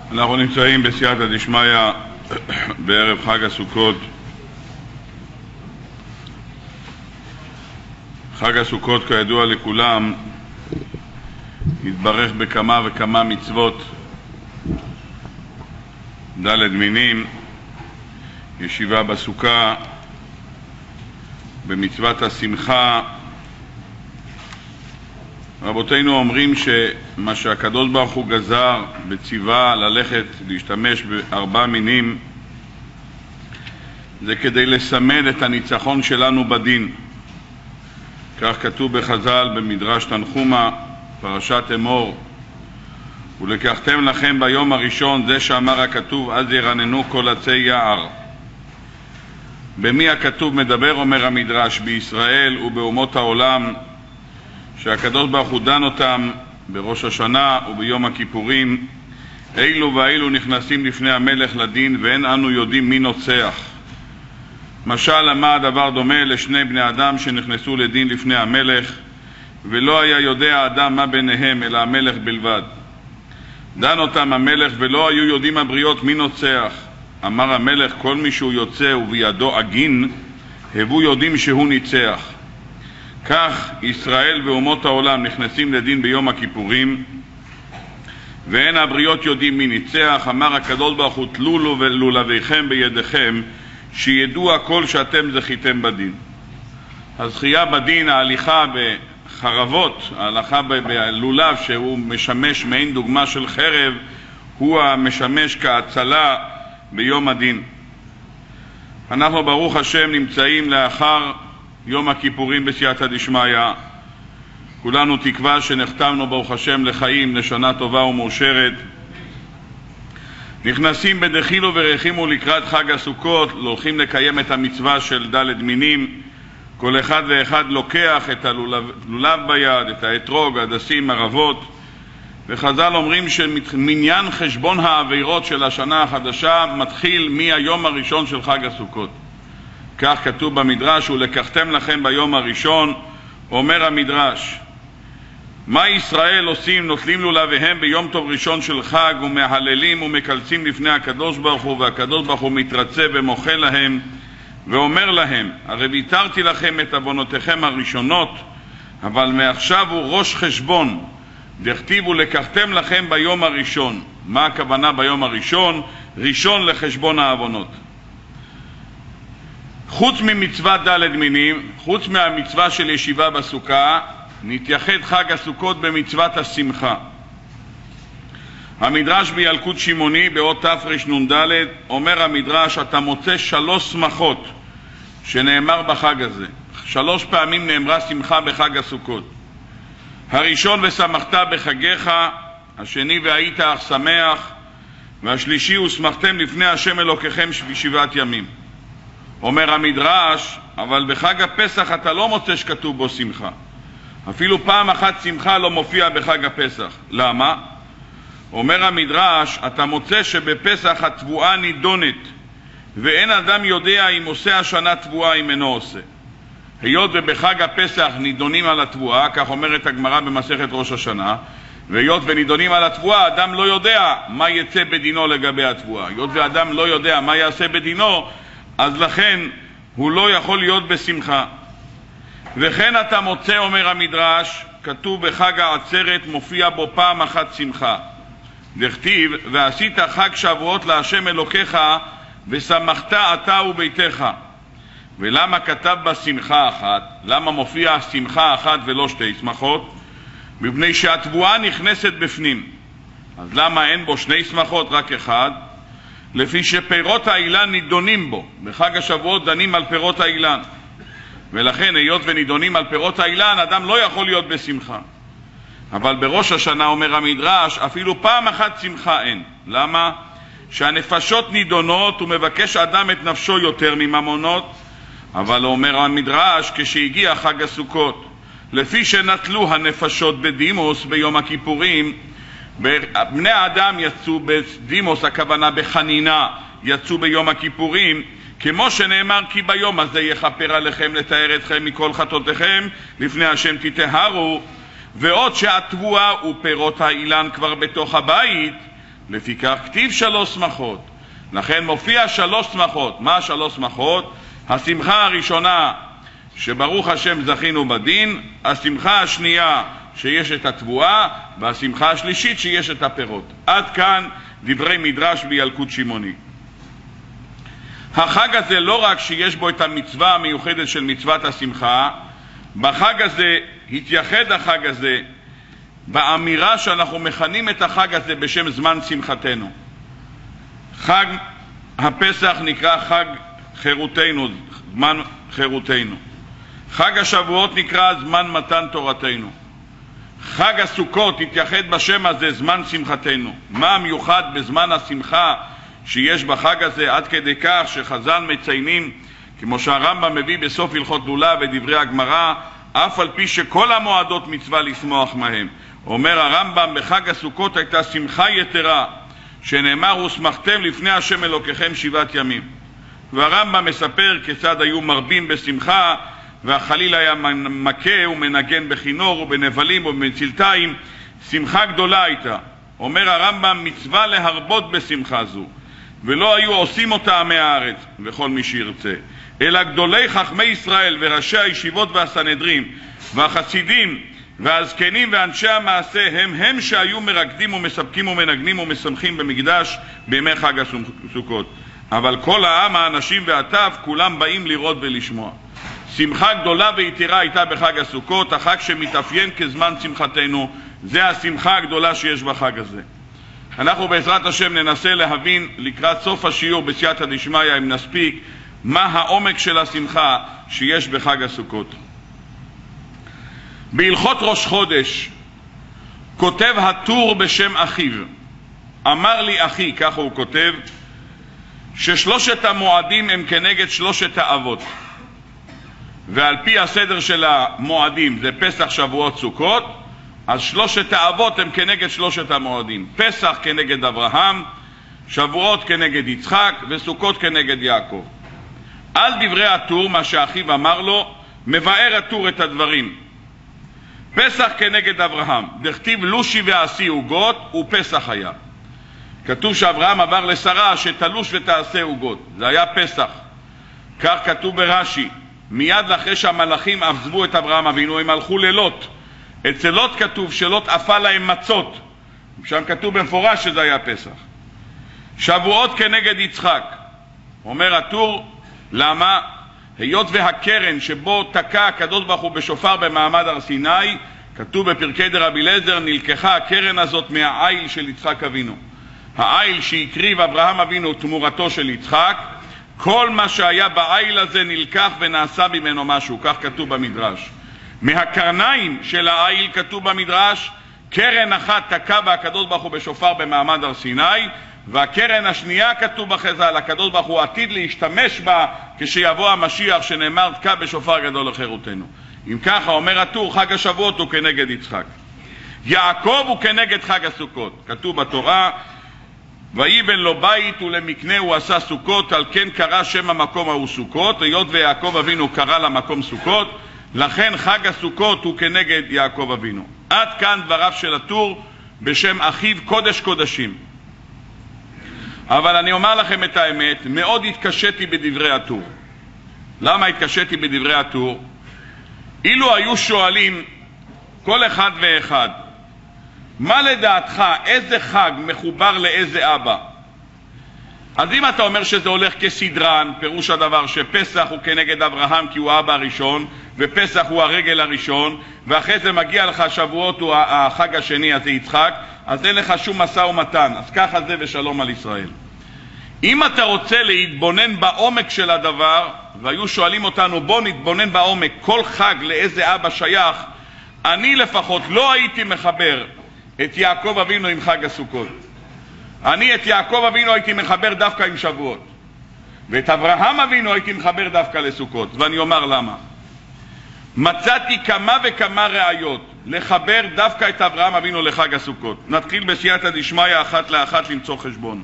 אנחנו נמצאים בסייעתא דשמיא בערב חג הסוכות. חג הסוכות כידוע לכולם התברך בכמה וכמה מצוות, ד' מינים, ישיבה בסוכה, במצוות השמחה. רבותינו אומרים שמה שהקדוש ברוך הוא גזר בציווה ללכת להשתמש בארבע מינים זה כדי לסמל את הניצחון שלנו בדין. כך כתוב בחז"ל במדרש תנחומא, פרשת אמור, ולקחתם לכם ביום הראשון, זה שאמר הכתוב, אז ירננו כל עצי יער. במי הכתוב מדבר? אומר המדרש, בישראל ובאומות העולם, שהקדוש ברוך הוא דן אותם בראש השנה וביום הכיפורים. אילו ואילו נכנסים לפני המלך לדין, ואין אנו יודעים מי נוצח. משל למה הדבר דומה לשני בני אדם שנכנסו לדין לפני המלך, ולא היה יודע האדם מה ביניהם אלא המלך בלבד. דן אותם המלך ולא היו יודעים הבריות מי נוצח. אמר המלך, כל מי שהוא יוצא ובידו עגין, הבו יודעים שהוא ניצח. כך ישראל ואומות העולם נכנסים לדין ביום הכיפורים, ואין הבריות יודעים מי ניצח. אמר הקדוש ברוך הוא, תלו לולביכם בידיכם, שידעו הכל שאתם זכיתם בדין. הזכייה בדין, ההליכה בחרבות, ההלכה בלולב שהוא משמש מעין דוגמה של חרב, הוא המשמש כהצלה ביום הדין. אנחנו ברוך השם נמצאים לאחר יום הכיפורים בסייעתא דשמיא. כולנו תקווה שנחתמנו ברוך השם לחיים, לשנה טובה ומאושרת. נכנסים בדחילו ורחימו לקראת חג הסוכות, הולכים לקיים את המצווה של ד' מינים. כל אחד ואחד לוקח את הלולב ביד, את האתרוג, הדסים, ערבות. וחז"ל אומרים שמניין חשבון העבירות של השנה החדשה מתחיל מהיום הראשון של חג הסוכות. כך כתוב במדרש, ולקחתם לכם ביום הראשון. אומר המדרש, מה ישראל עושים? נוטלים לולביהם ביום טוב ראשון של חג, ומהללים ומקלצים לפני הקדוש ברוך הוא, והקדוש ברוך הוא מתרצה ומוחל להם ואומר להם, הרי ויתרתי לכם את עוונותיכם הראשונות, אבל מעכשיו הוא ראש חשבון. דכתיב ולקחתם לכם ביום הראשון. מה הכוונה ביום הראשון? ראשון לחשבון העוונות. חוץ ממצוות ד' מינים, חוץ מהמצווה של ישיבה בסוכה, נתייחד חג הסוכות במצוות השמחה. המדרש בילקוט שמעוני באות תרנ"ד אומר המדרש, אתה מוצא 3 שמחות שנאמר בחג הזה. 3 פעמים נאמרה שמחה בחג הסוכות. הראשון ושמחת בחגיך, השני והיית אך שמח, והשלישי ושמחתם לפני השם אלוקיכם 7 ימים. אומר המדרש, אבל בחג הפסח אתה לא מוצא שכתוב בו שמחה. אפילו פעם אחת שמחה לא מופיע בחג הפסח. למה? אומר המדרש, אתה מוצא שבפסח התבואה נידונת, ואין אדם יודע אם עושה השנה תבואה אם אינו עושה. היות ובחג הפסח נידונים על התבואה, כך אומרת הגמרא במסכת ראש השנה, והיות ונידונים על התבואה, אדם לא יודע מה יצא בדינו לגבי התבואה. היות ואדם לא יודע מה יעשה בדינו, אז לכן הוא לא יכול להיות בשמחה. וכן אתה מוצא, אומר המדרש, כתוב בחג העצרת, מופיע בו פעם אחת שמחה. דכתיב, ועשית חג שבועות להשם אלוקיך, ושמחת אתה וביתך. ולמה כתב בה שמחה אחת? למה מופיע שמחה אחת ולא 2 שמחות? מפני שהתבואה נכנסת בפנים. אז למה אין בו 2 שמחות, רק 1? לפי שפירות האילן נידונים בו. בחג השבועות דנים על פירות האילן, ולכן היות ונידונים על פירות האילן, אדם לא יכול להיות בשמחה. אבל בראש השנה אומר המדרש, אפילו פעם אחת שמחה אין. למה? שהנפשות נידונות ומבקש אדם את נפשו יותר מממונות. אבל אומר המדרש, כשהגיע חג הסוכות, לפי שנטלו הנפשות בדימוס ביום הכיפורים, בני האדם יצאו בדימוס, הכוונה בחנינה, יצאו ביום הכיפורים, כמו שנאמר, כי ביום הזה יכפר עליכם לתאר אתכם מכל חטאותיכם, לפני השם תטהרו. ועוד שהתבואה ופירות האילן כבר בתוך הבית, לפיכך כתיב 3 שמחות. לכן מופיע 3 שמחות. מה 3 שמחות? השמחה הראשונה שברוך השם זכינו בדין, השמחה השנייה שיש את התבואה, והשמחה השלישית שיש את הפירות. עד כאן דברי מדרש בילקוט שמעוני. החג הזה לא רק שיש בו את המצווה המיוחדת של מצוות השמחה, בחג הזה התייחד החג הזה באמירה שאנחנו מכנים את החג הזה בשם זמן שמחתנו. חג הפסח נקרא חג חירותנו, זמן חירותנו. חג השבועות נקרא זמן מתן תורתנו. חג הסוכות התייחד בשם הזה זמן שמחתנו. מה המיוחד בזמן השמחה שיש בחג הזה, עד כדי כך שחז"ל מציינים, כמו שהרמב"ם מביא בסוף הלכות לולה ודברי הגמרא, אף על פי שכל המועדות מצווה לשמוח מהם. אומר הרמב"ם, בחג הסוכות הייתה שמחה יתרה, שנאמר ושמחתם לפני השם אלוקיכם 7 ימים. והרמב"ם מספר כיצד היו מרבים בשמחה, והחליל היה מכה ומנגן בכינור ובנבלים ובמצלתיים. שמחה גדולה הייתה. אומר הרמב"ם, מצווה להרבות בשמחה זו, ולא היו עושים אותה עמי הארץ וכל מי שירצה, אלא גדולי חכמי ישראל וראשי הישיבות והסנהדרין והחסידים והזקנים ואנשי המעשה הם שהיו מרקדים ומספקים ומנגנים ומשמחים במקדש בימי חג הסוכות. אבל כל העם, האנשים והטף, כולם באים לראות ולשמוע. שמחה גדולה ויתרה הייתה בחג הסוכות, החג שמתאפיין כזמן שמחתנו. זה השמחה הגדולה שיש בחג הזה. אנחנו בעזרת השם ננסה להבין לקראת סוף השיעור בסייעתא דשמיא, אם נספיק, מה העומק של השמחה שיש בחג הסוכות. בהלכות ראש חודש כותב הטור בשם אחיו, אמר לי אחי, ככה הוא כותב, ששלושת המועדים הם כנגד 3 האבות, ועל פי הסדר של המועדים זה פסח, שבועות, סוכות, אז 3 האבות הם כנגד 3 המועדים. פסח כנגד אברהם, שבועות כנגד יצחק, וסוכות כנגד יעקב. על דברי הטור, מה שאחיו אמר לו, מבאר הטור את הדברים. פסח כנגד אברהם, דכתיב לושי ועשי עוגות, ופסח היה. כתוב שאברהם עבר לשרה שתלוש ותעשה עוגות, זה היה פסח. כך כתוב ברש"י, מיד אחרי שהמלאכים עזבו את אברהם אבינו, הם הלכו ללוט. אצל לוט כתוב שלוט אפה להם מצות, שם כתוב במפורש שזה היה פסח. שבועות כנגד יצחק, אומר הטור, למה? היות והקרן שבו תקע הקדוש ברוך הוא בשופר במעמד הר סיני, כתוב בפרקי דרבי אליעזר, נלקחה הקרן הזאת מהעיל של יצחק אבינו. העיל שהקריב אברהם אבינו תמורתו של יצחק, כל מה שהיה בעיל הזה נלקח ונעשה ממנו משהו, כך כתוב במדרש. מהקרניים של העיל כתוב במדרש, קרן אחת תקע בה הקדוש ברוך הוא בשופר במעמד הר סיני, והקרן השנייה כתוב בחז"ל, הקדוש ברוך הוא עתיד להשתמש בה כשיבוא המשיח, שנאמר תקע בשופר גדול לחירותנו. אם ככה אומר הטור, חג השבועות הוא כנגד יצחק. יעקב הוא כנגד חג הסוכות. כתוב בתורה, ויבן לו בית ולמקנה הוא עשה סוכות, על כן קרא שם המקום ההוא סוכות. היות ויעקב אבינו קרא למקום סוכות, לכן חג הסוכות הוא כנגד יעקב אבינו. עד כאן דבריו של הטור בשם אחיו קודש קודשים. אבל אני אומר לכם את האמת, מאוד התקשיתי בדברי הטור. למה התקשיתי בדברי הטור? אילו היו שואלים כל אחד ואחד, מה לדעתך, איזה חג מחובר לאיזה אבא? אז אם אתה אומר שזה הולך כסדרן, פירוש הדבר שפסח הוא כנגד אברהם כי הוא האבא הראשון, ופסח הוא הרגל הראשון, ואחרי זה מגיע לך שבועות הוא החג השני, אז זה יצחק, אז אין לך שום משא ומתן. אז ככה זה ושלום על ישראל. אם אתה רוצה להתבונן בעומק של הדבר, והיו שואלים אותנו בוא נתבונן בעומק, כל חג לאיזה אבא שייך, אני לפחות לא הייתי מחבר את יעקב אבינו עם חג הסוכות. אני את יעקב אבינו הייתי מחבר דווקא עם שבועות, ואת אברהם אבינו הייתי מחבר דווקא לסוכות. ואני אומר למה. מצאתי כמה וכמה ראיות לחבר דווקא את אברהם אבינו לחג הסוכות. נתחיל בסייעתא דשמיא אחת לאחת למצוא חשבון.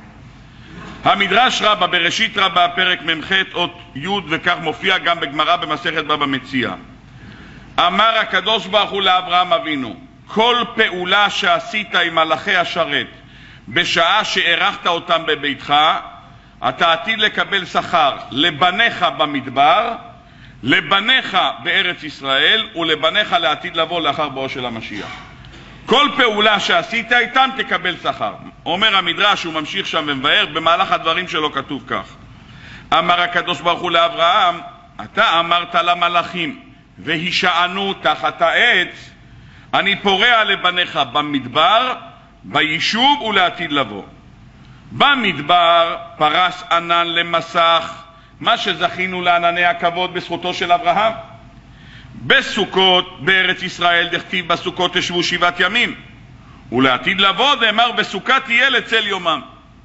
המדרש רבה בראשית רבה פרק מ"ח אות י', וכך מופיע גם בגמרא במסכת בבא מציעא. אמר הקדוש ברוך הוא לאברהם אבינו, כל פעולה שעשית עם מלאכי השרת בשעה שאירחת אותם בביתך, אתה עתיד לקבל שכר לבניך במדבר, לבניך בארץ ישראל ולבניך לעתיד לבוא לאחר בואו של המשיח. כל פעולה שעשית איתם תקבל שכר. אומר המדרש, הוא ממשיך שם ומבאר, במהלך הדברים שלו כתוב כך: אמר הקדוש ברוך הוא לאברהם, אתה אמרת למלאכים והישענו תחת העץ, אני פורע לבניך במדבר, ביישוב ולעתיד לבוא. במדבר פרס ענן למסך, מה שזכינו לענני הכבוד בזכותו של אברהם. בסוכות בארץ ישראל דכתיב בסוכות תשבו 7 ימים, ולעתיד לבוא דאמר בסוכה תהיה לצל יומם.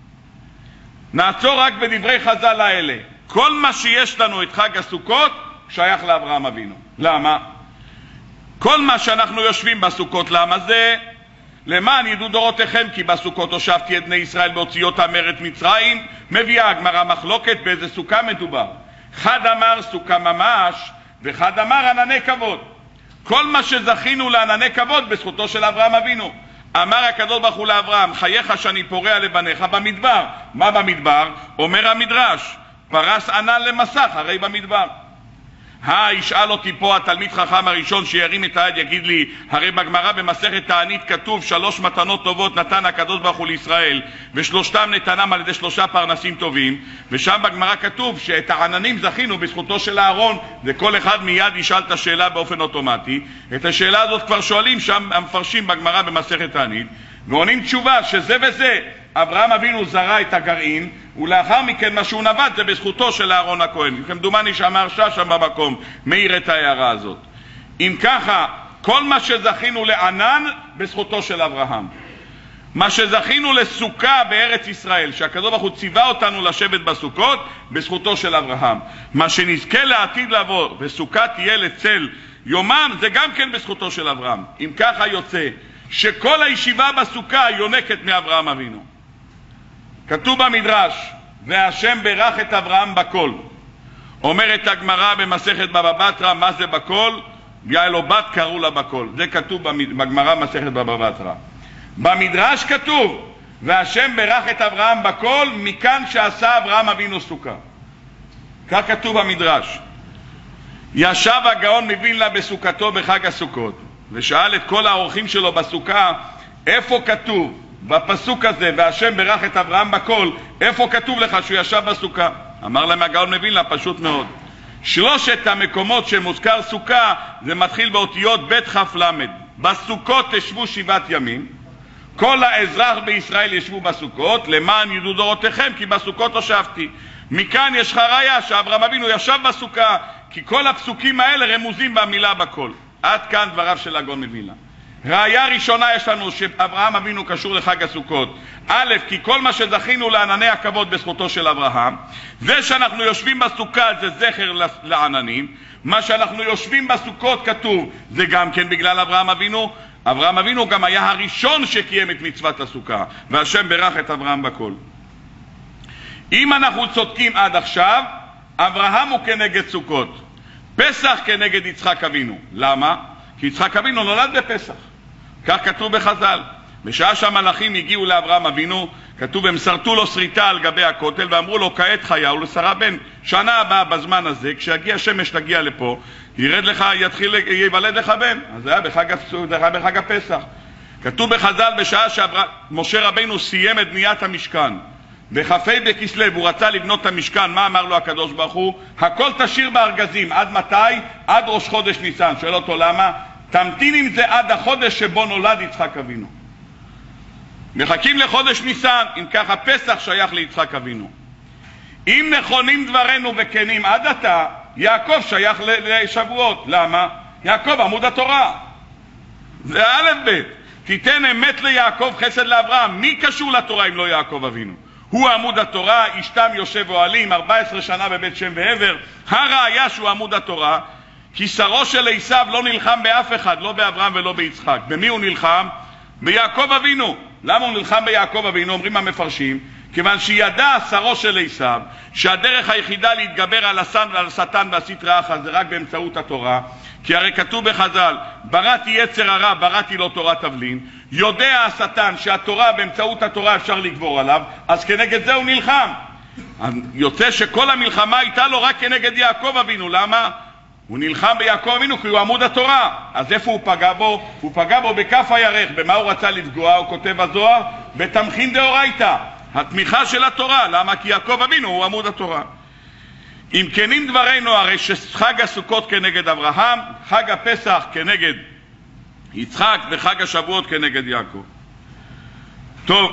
נעצור רק בדברי חז"ל האלה. כל מה שיש לנו את חג הסוכות שייך לאברהם אבינו. למה? כל מה שאנחנו יושבים בסוכות, למה זה? למען ידעו דורותיכם כי בסוכות הושבתי את בני ישראל בהוציאותם מארץ מצרים. מביאה הגמרא מחלוקת באיזה סוכה מדובר. אחד אמר סוכה ממש, ואחד אמר ענני כבוד. כל מה שזכינו לענני כבוד בזכותו של אברהם אבינו. אמר הקדוש ברוך הוא לאברהם, חייך שאני פורע לבניך במדבר. מה במדבר? אומר המדרש, פרס ענן למסך, הרי במדבר. ישאל אותי פה התלמיד חכם הראשון שירים את היד, יגיד לי, הרי בגמרא במסכת תענית כתוב 3 מתנות טובות נתן הקדוש ברוך הוא לישראל, ושלושתם נתנם על ידי 3 פרנסים טובים, ושם בגמרא כתוב שאת העננים זכינו בזכותו של אהרון, וכל אחד מיד ישאל את השאלה באופן אוטומטי. את השאלה הזאת כבר שואלים שם המפרשים בגמרא במסכת תענית, ועונים תשובה שזה וזה. אברהם אבינו זרע את הגרעין, ולאחר מכן מה שהוא נבט זה בזכותו של אהרון הכהן. כמדומני שאמר שם במקום מאיר את ההערה הזאת. אם ככה, כל מה שזכינו לענן בזכותו של אברהם, מה שזכינו לסוכה בארץ ישראל, שהקדוש ברוך הוא ציווה אותנו לשבת בסוכות, בזכותו של אברהם. מה שנזכה לעתיד לבוא וסוכה תהיה לצל יומם, זה גם כן בזכותו של אברהם. אם ככה יוצא שכל הישיבה בסוכה יונקת מאברהם אבינו. כתוב במדרש, והשם ברך את אברהם בכל. אומרת הגמרא במסכת בבא בתרא, מה זה בכל? היה לו בת קראו לה בכל. זה כתוב בגמרא מסכת בבא בתרא. במדרש כתוב, והשם ברך את אברהם בכל, מכאן שעשה אברהם אבינו סוכה. כך כתוב במדרש. ישב הגאון מווילנה בסוכתו בחג הסוכות, ושאל את כל האורחים שלו בסוכה, איפה כתוב בפסוק הזה, והשם ברך את אברהם בכל, איפה כתוב לך שהוא ישב בסוכה? אמר להם הגאון מווילנה, פשוט מאוד. 3 המקומות שמוזכר סוכה, זה מתחיל באותיות בית כף למד. בסוכות תשבו 7 ימים, כל האזרח בישראל ישבו בסוכות, למען ידעו דורותיכם כי בסוכות הושבתי. מכאן יש לך ראיה שאברהם אבינו ישב בסוכה, כי כל הפסוקים האלה רמוזים במילה בכל. עד כאן דבריו של הגאון מווילנה. ראיה ראשונה יש לנו שאברהם אבינו קשור לחג הסוכות. א', כי כל מה שזכינו לענני הכבוד בזכותו של אברהם, זה שאנחנו יושבים בסוכה זה זכר לעננים, מה שאנחנו יושבים בסוכות כתוב זה גם כן בגלל אברהם אבינו. אברהם אבינו גם היה הראשון שקיים את מצוות הסוכה, והשם ברך את אברהם בכל. אם אנחנו צודקים עד עכשיו, אברהם הוא כנגד סוכות, פסח כנגד יצחק אבינו. למה? כי יצחק אבינו נולד בפסח. כך כתוב בחז"ל. בשעה שהמלאכים הגיעו לאברהם אבינו, כתוב הם שרטו לו שריטה על גבי הכותל ואמרו לו כעת חיה ולשרה בן. שנה הבאה בזמן הזה, כשיגיע השמש תגיע לפה, ירד לך, ייוולד לך בן. אז זה היה בחג הפסח. כתוב בחז"ל בשעה שמשה רבינו סיים את בניית המשכן, בחפי בכסלו הוא רצה לבנות את המשכן, מה אמר לו הקדוש ברוך הוא? הכל תשאיר בארגזים. עד מתי? עד ראש חודש ניסן. שואל אותו למה? תמתין עם זה עד החודש שבו נולד יצחק אבינו. מחכים לחודש ניסן. אם ככה פסח שייך ליצחק אבינו. אם נכונים דברנו וכנים עד עתה, יעקב שייך לשבועות. למה? יעקב עמוד התורה. זה א' ב'. תיתן אמת ליעקב חסד לאברהם. מי קשור לתורה אם לא יעקב אבינו? הוא עמוד התורה, אשתם יושב אוהלים 14 שנה בבית שם ועבר. הראיה שהוא עמוד התורה, כי שרו של עשיו לא נלחם באף אחד, לא באברהם ולא ביצחק. במי הוא נלחם? ביעקב אבינו. למה הוא נלחם ביעקב אבינו? אומרים המפרשים, כיוון שידע שרו של עשיו שהדרך היחידה להתגבר על השטן והסטרא אחרא זה רק באמצעות התורה, כי הרי כתוב בחז"ל, בראתי יצר הרע, בראתי לו תורת תבלין. יודע השטן שהתורה, באמצעות התורה אפשר לגבור עליו, אז כנגד זה הוא נלחם. יוצא שכל המלחמה הייתה לו רק כנגד יעקב אבינו. למה? הוא נלחם ביעקב אבינו כי הוא עמוד התורה. אז איפה הוא פגע בו? הוא פגע בו בכף הירך. במה הוא רצה לפגוע? הוא כותב בזוהר, בתמכין דאורייתא, התמיכה של התורה. למה? כי יעקב אבינו הוא עמוד התורה. אם כנים דברינו, הרי שחג הסוכות כנגד אברהם, חג הפסח כנגד יצחק, וחג השבועות כנגד יעקב. טוב,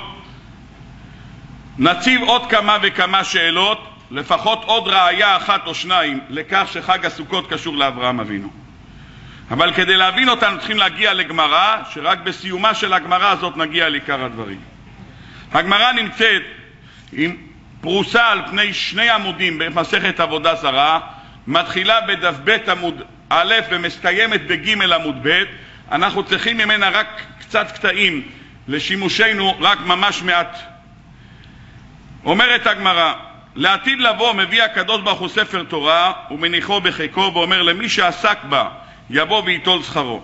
נציב עוד כמה וכמה שאלות, לפחות עוד ראיה אחת או שניים לכך שחג הסוכות קשור לאברהם אבינו. אבל כדי להבין אותנו צריכים להגיע לגמרא, שרק בסיומה של הגמרא הזאת נגיע לעיקר הדברים. הגמרא נמצאת עם פרוסה על פני 2 עמודים במסכת עבודה זרה, מתחילה בדף ב' עמוד א' ומסתיימת בג' עמוד ב'. אנחנו צריכים ממנה רק קצת קטעים לשימושנו, רק ממש מעט. אומרת הגמרא, לעתיד לבוא מביא הקדוש ברוך הוא ספר תורה ומניחו בחיקו, ואומר למי שעסק בה יבוא ויטול שכרו.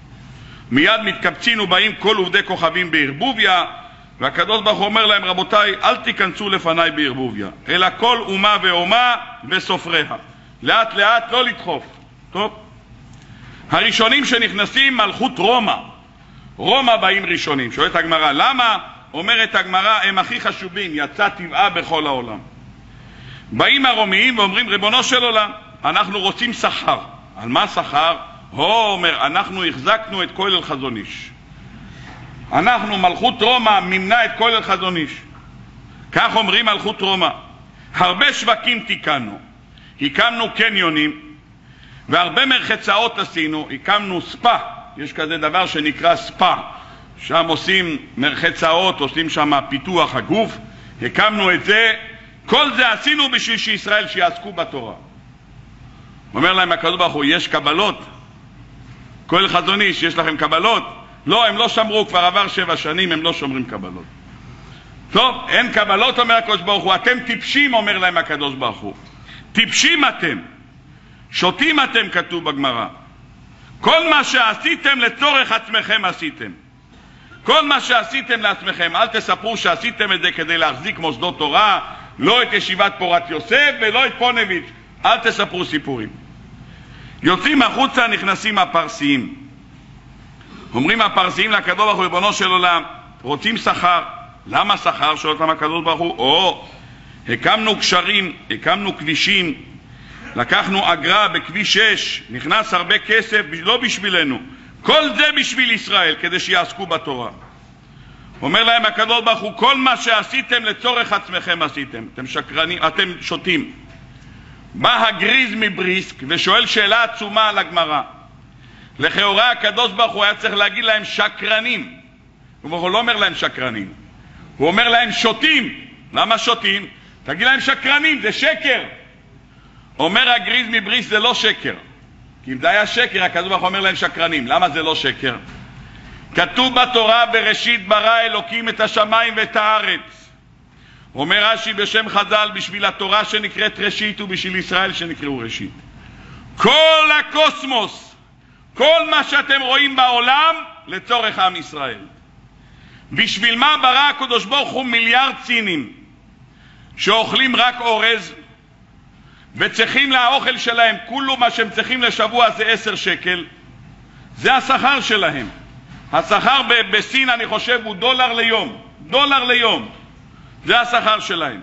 מיד מתקבצין ובאים כל עובדי כוכבים בערבוביה, והקדוש ברוך הוא אומר להם, רבותיי, אל תיכנסו לפניי בערבוביה, אלא כל אומה ואומה וסופריה. לאט לאט, לא לדחוף. טוב. הראשונים שנכנסים מלכות רומא. רומא באים ראשונים. שואלת הגמרא, למה? אומרת הגמרא, הם הכי חשובים, יצא טבעה בכל העולם. באים הרומיים ואומרים, ריבונו של עולם, אנחנו רוצים שכר. על מה שכר? הוא אומר, אנחנו החזקנו את כולל חזון איש. אנחנו, מלכות רומא, מימנה את כולל חזון איש. כך אומרים מלכות רומא. הרבה שווקים תיקנו, הקמנו קניונים, והרבה מרחצאות עשינו, הקמנו ספה. יש כזה דבר שנקרא ספה. שם עושים מרחצאות, עושים שם פיתוח הגוף. הקמנו את זה. כל זה עשינו בשביל שישראל שיעסקו בתורה. אומר להם הקדוש ברוך הוא, יש קבלות? כולל חזון איש, יש לכם קבלות? לא, הם לא שמרו, כבר עבר 7 שנים, הם לא שומרים קבלות. טוב, אין קבלות, אומר הקדוש ברוך הוא, אתם טיפשים, אומר להם הקדוש ברוך הוא. טיפשים אתם, שותים אתם, כתוב בגמרא. כל מה שעשיתם לצורך עצמכם עשיתם. כל מה שעשיתם לעצמכם, אל תספרו שעשיתם את זה כדי להחזיק מוסדות תורה, לא את ישיבת פורת יוסף ולא את פונביץ'. אל תספרו סיפורים. יוצאים החוצה, נכנסים הפרסיים. אומרים הפרסיים לקדוש ברוך הוא, ריבונו של עולם, רוצים שכר. למה שכר? שואל אותם הקדוש ברוך הוא, הקמנו קשרים, הקמנו כבישים, לקחנו אגרה בכביש 6, נכנס הרבה כסף, לא בשבילנו, כל זה בשביל ישראל, כדי שיעסקו בתורה. אומר להם הקדוש ברוך הוא, כל מה שעשיתם לצורך עצמכם עשיתם. אתם שקרנים, אתם שותים. בא הגריז מבריסק ושואל שאלה עצומה על הגמרא. לכאורה הקדוש ברוך הוא היה צריך להגיד להם שקרנים. הוא לא אומר להם שקרנים, הוא אומר להם שותים. למה שותים? תגיד להם שקרנים, זה שקר. אומר הגריז מבריסק, זה לא שקר. כי אם זה היה שקר, הקדוש ברוך הוא אומר להם שקרנים. למה זה לא שקר? כתוב בתורה, בראשית ברא אלוקים את השמיים ואת הארץ. אומר רש"י בשם חז"ל, בשביל התורה שנקראת ראשית ובשביל ישראל שנקראו ראשית. כל הקוסמוס, כל מה שאתם רואים בעולם, לצורך עם ישראל. בשביל מה ברא הקדוש ברוך הוא מיליארד סינים שאוכלים רק אורז, וצריכים לאוכל שלהם, כולו מה שהם צריכים לשבוע זה 10 שקל. זה השכר שלהם. השכר בסין אני חושב הוא $1 ליום. $1 ליום. זה השכר שלהם.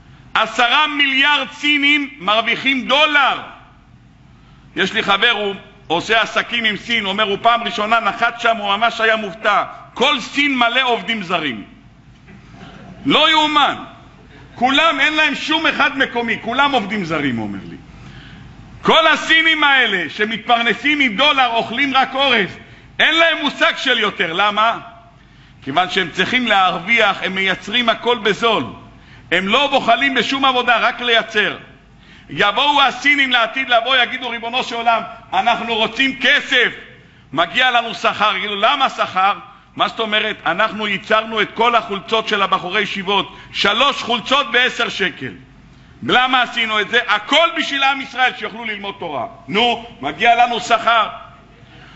10 מיליארד סינים מרוויחים $1. יש לי חבר, הוא עושה עסקים עם סין, הוא אומר, הוא פעם ראשונה נחת שם, הוא ממש היה מופתע. כל סין מלא עובדים זרים. לא יאומן. כולם, אין להם שום אחד מקומי, כולם עובדים זרים, הוא אומר לי. כל הסינים האלה שמתפרנסים עם $1, אוכלים רק אורז, אין להם מושג של יותר. למה? כיוון שהם צריכים להרוויח, הם מייצרים הכל בזול. הם לא בוחלים בשום עבודה, רק לייצר. יבואו הסינים לעתיד לבוא, יגידו, ריבונו של עולם, אנחנו רוצים כסף, מגיע לנו שכר. יגידו, למה שכר? מה זאת אומרת? אנחנו ייצרנו את כל החולצות של הבחורי ישיבות, 3 חולצות ב10 שקל. למה עשינו את זה? הכל בשביל עם ישראל שיוכלו ללמוד תורה. נו, מגיע לנו שכר.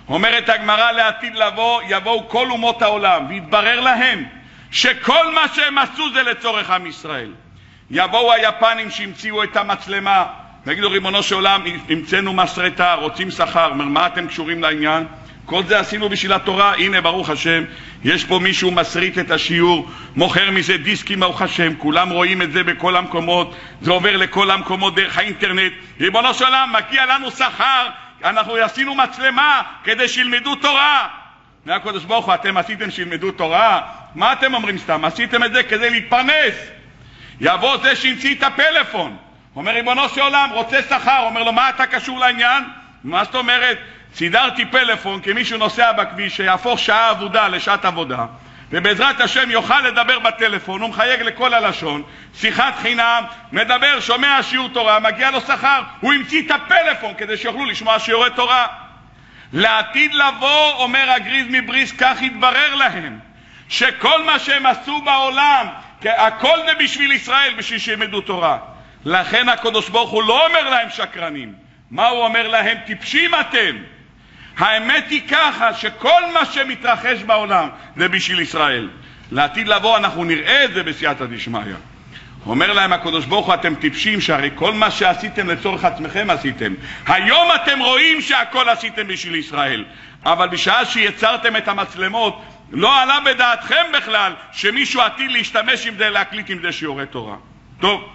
אומרת הגמרא לעתיד לבוא, יבואו כל אומות העולם, ויתברר להם שכל מה שהם עשו זה לצורך עם ישראל. יבואו היפנים שהמציאו את המצלמה, ויגידו, ריבונו של עולם, המצאנו מסרטה, רוצים שכר, מה אתם קשורים לעניין? כל זה עשינו בשביל התורה. הנה ברוך השם, יש פה מישהו מסריט את השיעור, מוכר מזה דיסקים ברוך השם, כולם רואים את זה בכל המקומות, זה עובר לכל המקומות דרך האינטרנט. ריבונו של עולם, מגיע לנו שכר, אנחנו עשינו מצלמה כדי שילמדו תורה. מהקדוש ברוך הוא, אתם עשיתם שילמדו תורה? מה אתם אומרים סתם? עשיתם את זה כדי להתפרנס. יבוא זה שהמציא את הפלאפון, אומר ריבונו של עולם, רוצה שכר, אומר לו, מה אתה קשור לעניין? מה זאת אומרת? סידרתי פלאפון כי מישהו נוסע בכביש שיהפוך שעה עבודה לשעת עבודה, ובעזרת השם יוכל לדבר בטלפון, הוא מחייג לכל הלשון, שיחת חינם, מדבר, שומע שיעור תורה, מגיע לו שכר. הוא המציא את הפלאפון כדי שיוכלו לשמוע שיעורי תורה. לעתיד לבוא, אומר הגריז מבריס, כך יתברר להם שכל מה שהם עשו בעולם, הכל זה בשביל ישראל, בשביל שילמדו תורה. לכן הקדוש ברוך הוא לא אומר להם שקרנים. מה הוא אומר להם? טיפשים אתם. האמת היא ככה, שכל מה שמתרחש בעולם זה בשביל ישראל. לעתיד לבוא אנחנו נראה את זה בסייעתא דשמיא. אומר להם הקדוש ברוך הוא, אתם טיפשים, שהרי כל מה שעשיתם לצורך עצמכם עשיתם. היום אתם רואים שהכל עשיתם בשביל ישראל, אבל בשעה שיצרתם את המצלמות לא עלה בדעתכם בכלל שמישהו עתיד להשתמש עם זה, להקליט עם זה שיעורי תורה. טוב,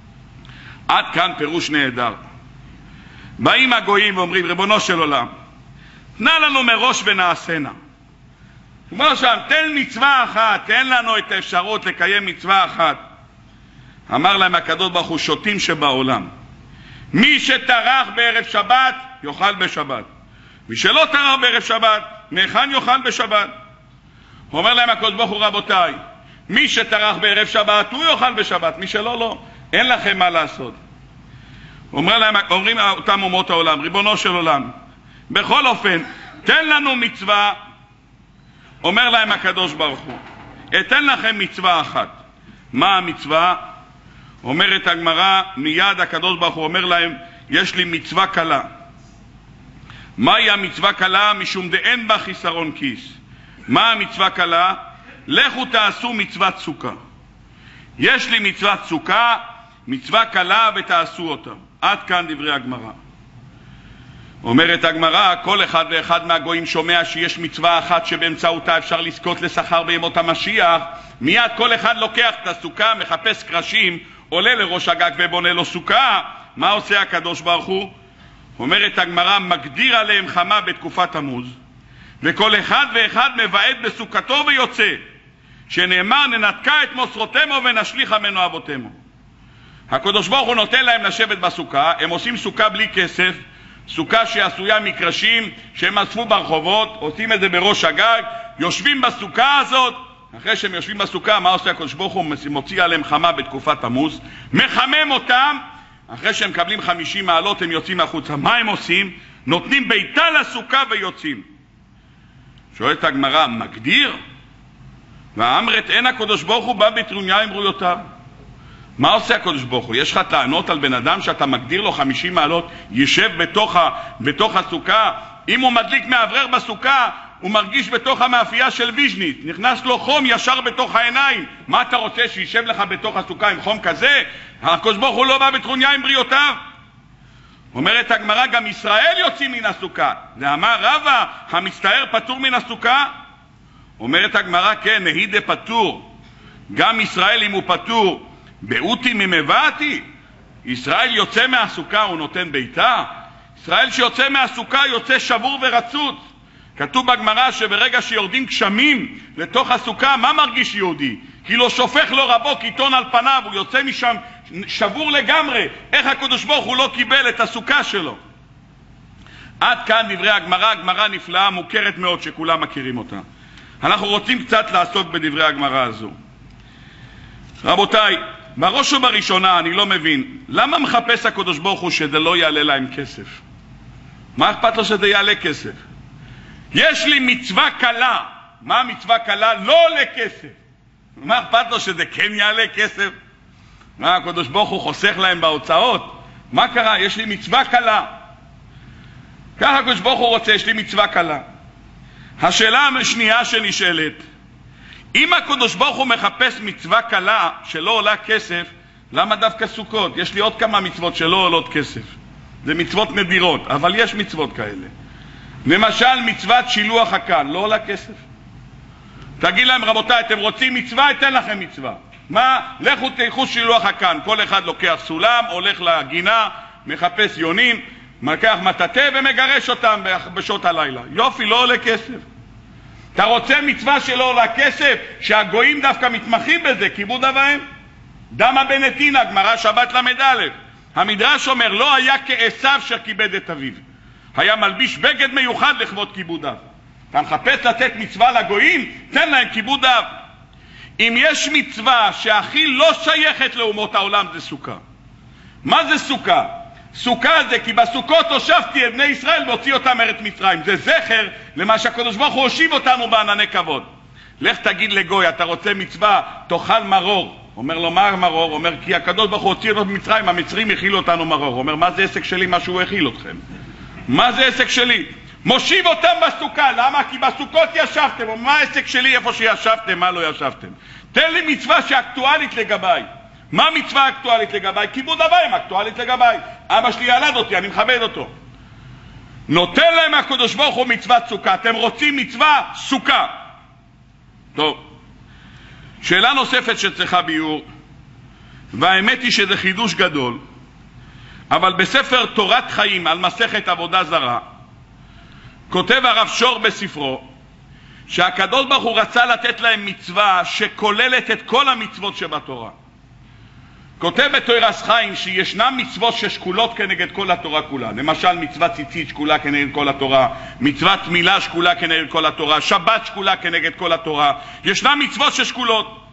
עד כאן פירוש נהדר. באים הגויים ואומרים, ריבונו של עולם, תנה לנו מראש ונעשנה. כמו שם, תן מצווה אחת, תן לנו את האפשרות לקיים מצווה אחת. אמר להם הקדוש ברוך הוא, שוטים שבעולם, מי שטרח בערב שבת יאכל בשבת, מי שלא טרח בערב שבת מהיכן יאכל בשבת? אומר להם הקדוש ברוך הוא, רבותיי, מי שטרח בערב שבת הוא יאכל בשבת, מי שלא לא, אין לכם מה לעשות. אומרים אותם אומות העולם, ריבונו של עולם, בכל אופן תן לנו מצווה. אומר להם הקדוש ברוך הוא, אתן לכם מצווה אחת. מה המצווה? אומרת הגמרא, מיד הקדוש ברוך הוא אומר להם, יש לי מצווה קלה. מהי המצווה קלה? משום דאין בה חיסרון כיס. מה המצווה קלה? לכו תעשו מצוות סוכה. יש לי מצוות סוכה, מצווה קלה, ותעשו אותה. עד כאן דברי הגמרא. אומרת הגמרא, כל אחד ואחד מהגויים שומע שיש מצווה אחת שבאמצעותה אפשר לזכות לשכר בימות המשיח, מיד כל אחד לוקח את הסוכה, מחפש קרשים, עולה לראש הגג ובונה לו סוכה. מה עושה הקדוש ברוך הוא? אומרת הגמרא, מגדיר עליהם חמה בתקופת תמוז, וכל אחד ואחד מבעט בסוכתו ויוצא, שנאמר, ננתקה את מוסרותימו ונשליך ממנו אבותימו. הקדוש ברוך הוא נותן להם לשבת בסוכה, הם עושים סוכה בלי כסף, סוכה שעשויה מקרשים שהם אספו ברחובות, עושים את זה בראש הגג, יושבים בסוכה הזאת. אחרי שהם יושבים בסוכה, מה עושה הקדוש ברוך הוא? מוציא עליהם חמה בתקופת תמוז, מחמם אותם. אחרי שהם מקבלים 50 מעלות הם יוצאים החוצה. מה הם עושים? נותנים ביתה לסוכה ויוצאים. שואלת הגמרא, מגדיר? ואמרת, אין הקדוש ברוך הוא בא בטרוניה עם ברויותיו. מה עושה הקדוש ברוך הוא? יש לך טענות על בן אדם שאתה מגדיר לו 50 מעלות, יישב בתוך הסוכה? אם הוא מדליק מאוורר בסוכה, הוא מרגיש בתוך המאפייה של ויז'נית, נכנס לו חום ישר בתוך העיניים. מה אתה רוצה, שישב לך בתוך הסוכה עם חום כזה? הקדוש ברוך הוא לא בא בטרוניה עם בריאותיו. אומרת הגמרא, גם ישראל יוצאים מן הסוכה. ואמר רבא, המסתער פטור מן הסוכה? אומרת הגמרא, כן, נהידה פטור. גם ישראל אם הוא פטור, באותי ממבעתי. ישראל יוצא מהסוכה, הוא נותן ביתה. ישראל שיוצא מהסוכה יוצא שבור ורצוץ. כתוב בגמרא שברגע שיורדים גשמים לתוך הסוכה, מה מרגיש יהודי? כאילו שופך לו רבו קיטון על פניו, הוא יוצא משם שבור לגמרי. איך הקדוש ברוך הוא לא קיבל את הסוכה שלו? עד כאן דברי הגמרא. הגמרא נפלאה, מוכרת מאוד, שכולם מכירים אותה. אנחנו רוצים קצת לעסוק בדברי הגמרא הזו. רבותיי, בראש ובראשונה אני לא מבין למה מחפש הקדוש ברוך הוא שזה לא יעלה להם כסף. מה אכפת לו שזה יעלה כסף? יש לי מצווה קלה. מה המצווה קלה? לא עולה כסף. מה אכפת לו שזה כן יעלה כסף? מה, הקדוש ברוך הוא חוסך להם בהוצאות? מה קרה? יש לי מצווה קלה. ככה הקדוש ברוך הוא רוצה, יש לי מצווה קלה. השאלה השנייה שנשאלת, אם הקדוש ברוך הוא מחפש מצווה קלה שלא עולה כסף, למה דווקא סוכות? יש לי עוד כמה מצוות שלא עולות כסף. זה מצוות נדירות, אבל יש מצוות כאלה. למשל מצוות שילוח הקן, לא עולה כסף. תגיד להם, רבותיי, אתם רוצים מצווה? אתן לכם מצווה. מה? לכו תלכו שילוח הקן. כל אחד לוקח סולם, הולך לגינה, מחפש יונים, מקח מטאטא ומגרש אותם בשעות הלילה. יופי, לא עולה כסף. אתה רוצה מצווה שלא עולה כסף? שהגויים דווקא מתמחים בזה, כיבוד אב ואם. דמה בנתינה, גמרא שבת ל"א. המדרש אומר, לא היה כעשיו שכיבד את אביו. היה מלביש בגד מיוחד לכבוד כיבוד אב. אתה מחפש לתת מצווה לגויים? תן להם כיבוד אב. אם יש מצווה שהכי לא שייכת לאומות העולם, זה סוכה. מה זה סוכה? סוכה זה כי בסוכות הושבתי את בני ישראל והוציא אותם מארץ מצרים. זה זכר למה שהקדוש ברוך הוא הושיב אותנו בענני כבוד. לך תגיד לגוי, אתה רוצה מצווה, תאכל מרור. אומר לו, מה מרור? אומר, כי הקדוש ברוך הוא הוציא אותנו ממצרים, המצרים הכילו אותנו מרור. אומר, מה זה עסק שלי מה שהוא הכיל אתכם? מה זה עסק שלי? מושיב אותם בסוכה. למה? כי בסוכות ישבתם. מה העסק שלי איפה שישבתם, מה לא ישבתם? תן לי מצווה שאקטואלית לגביי. מה מצווה אקטואלית לגביי? כיבוד אב ואם אקטואלית לגביי. אבא שלי ילד אותי, אני מכבד אותו. נותן להם הקדוש ברוך הוא מצוות סוכה. אתם רוצים מצווה? סוכה. טוב. שאלה נוספת שצריכה ביור, והאמת היא שזה חידוש גדול, אבל בספר תורת חיים על מסכת עבודה זרה, כותב הרב שור בספרו, שהקדוש ברוך הוא רצה לתת להם מצווה שכוללת את כל המצוות שבתורה. כותב בתורת חיים שישנם מצוות ששקולות כנגד כל התורה כולה. למשל מצוות ציצית שקולה כנגד כל התורה, מצוות מילה שקולה כנגד כל התורה, שבת שקולה כנגד כל התורה. ישנם מצוות ששקולות.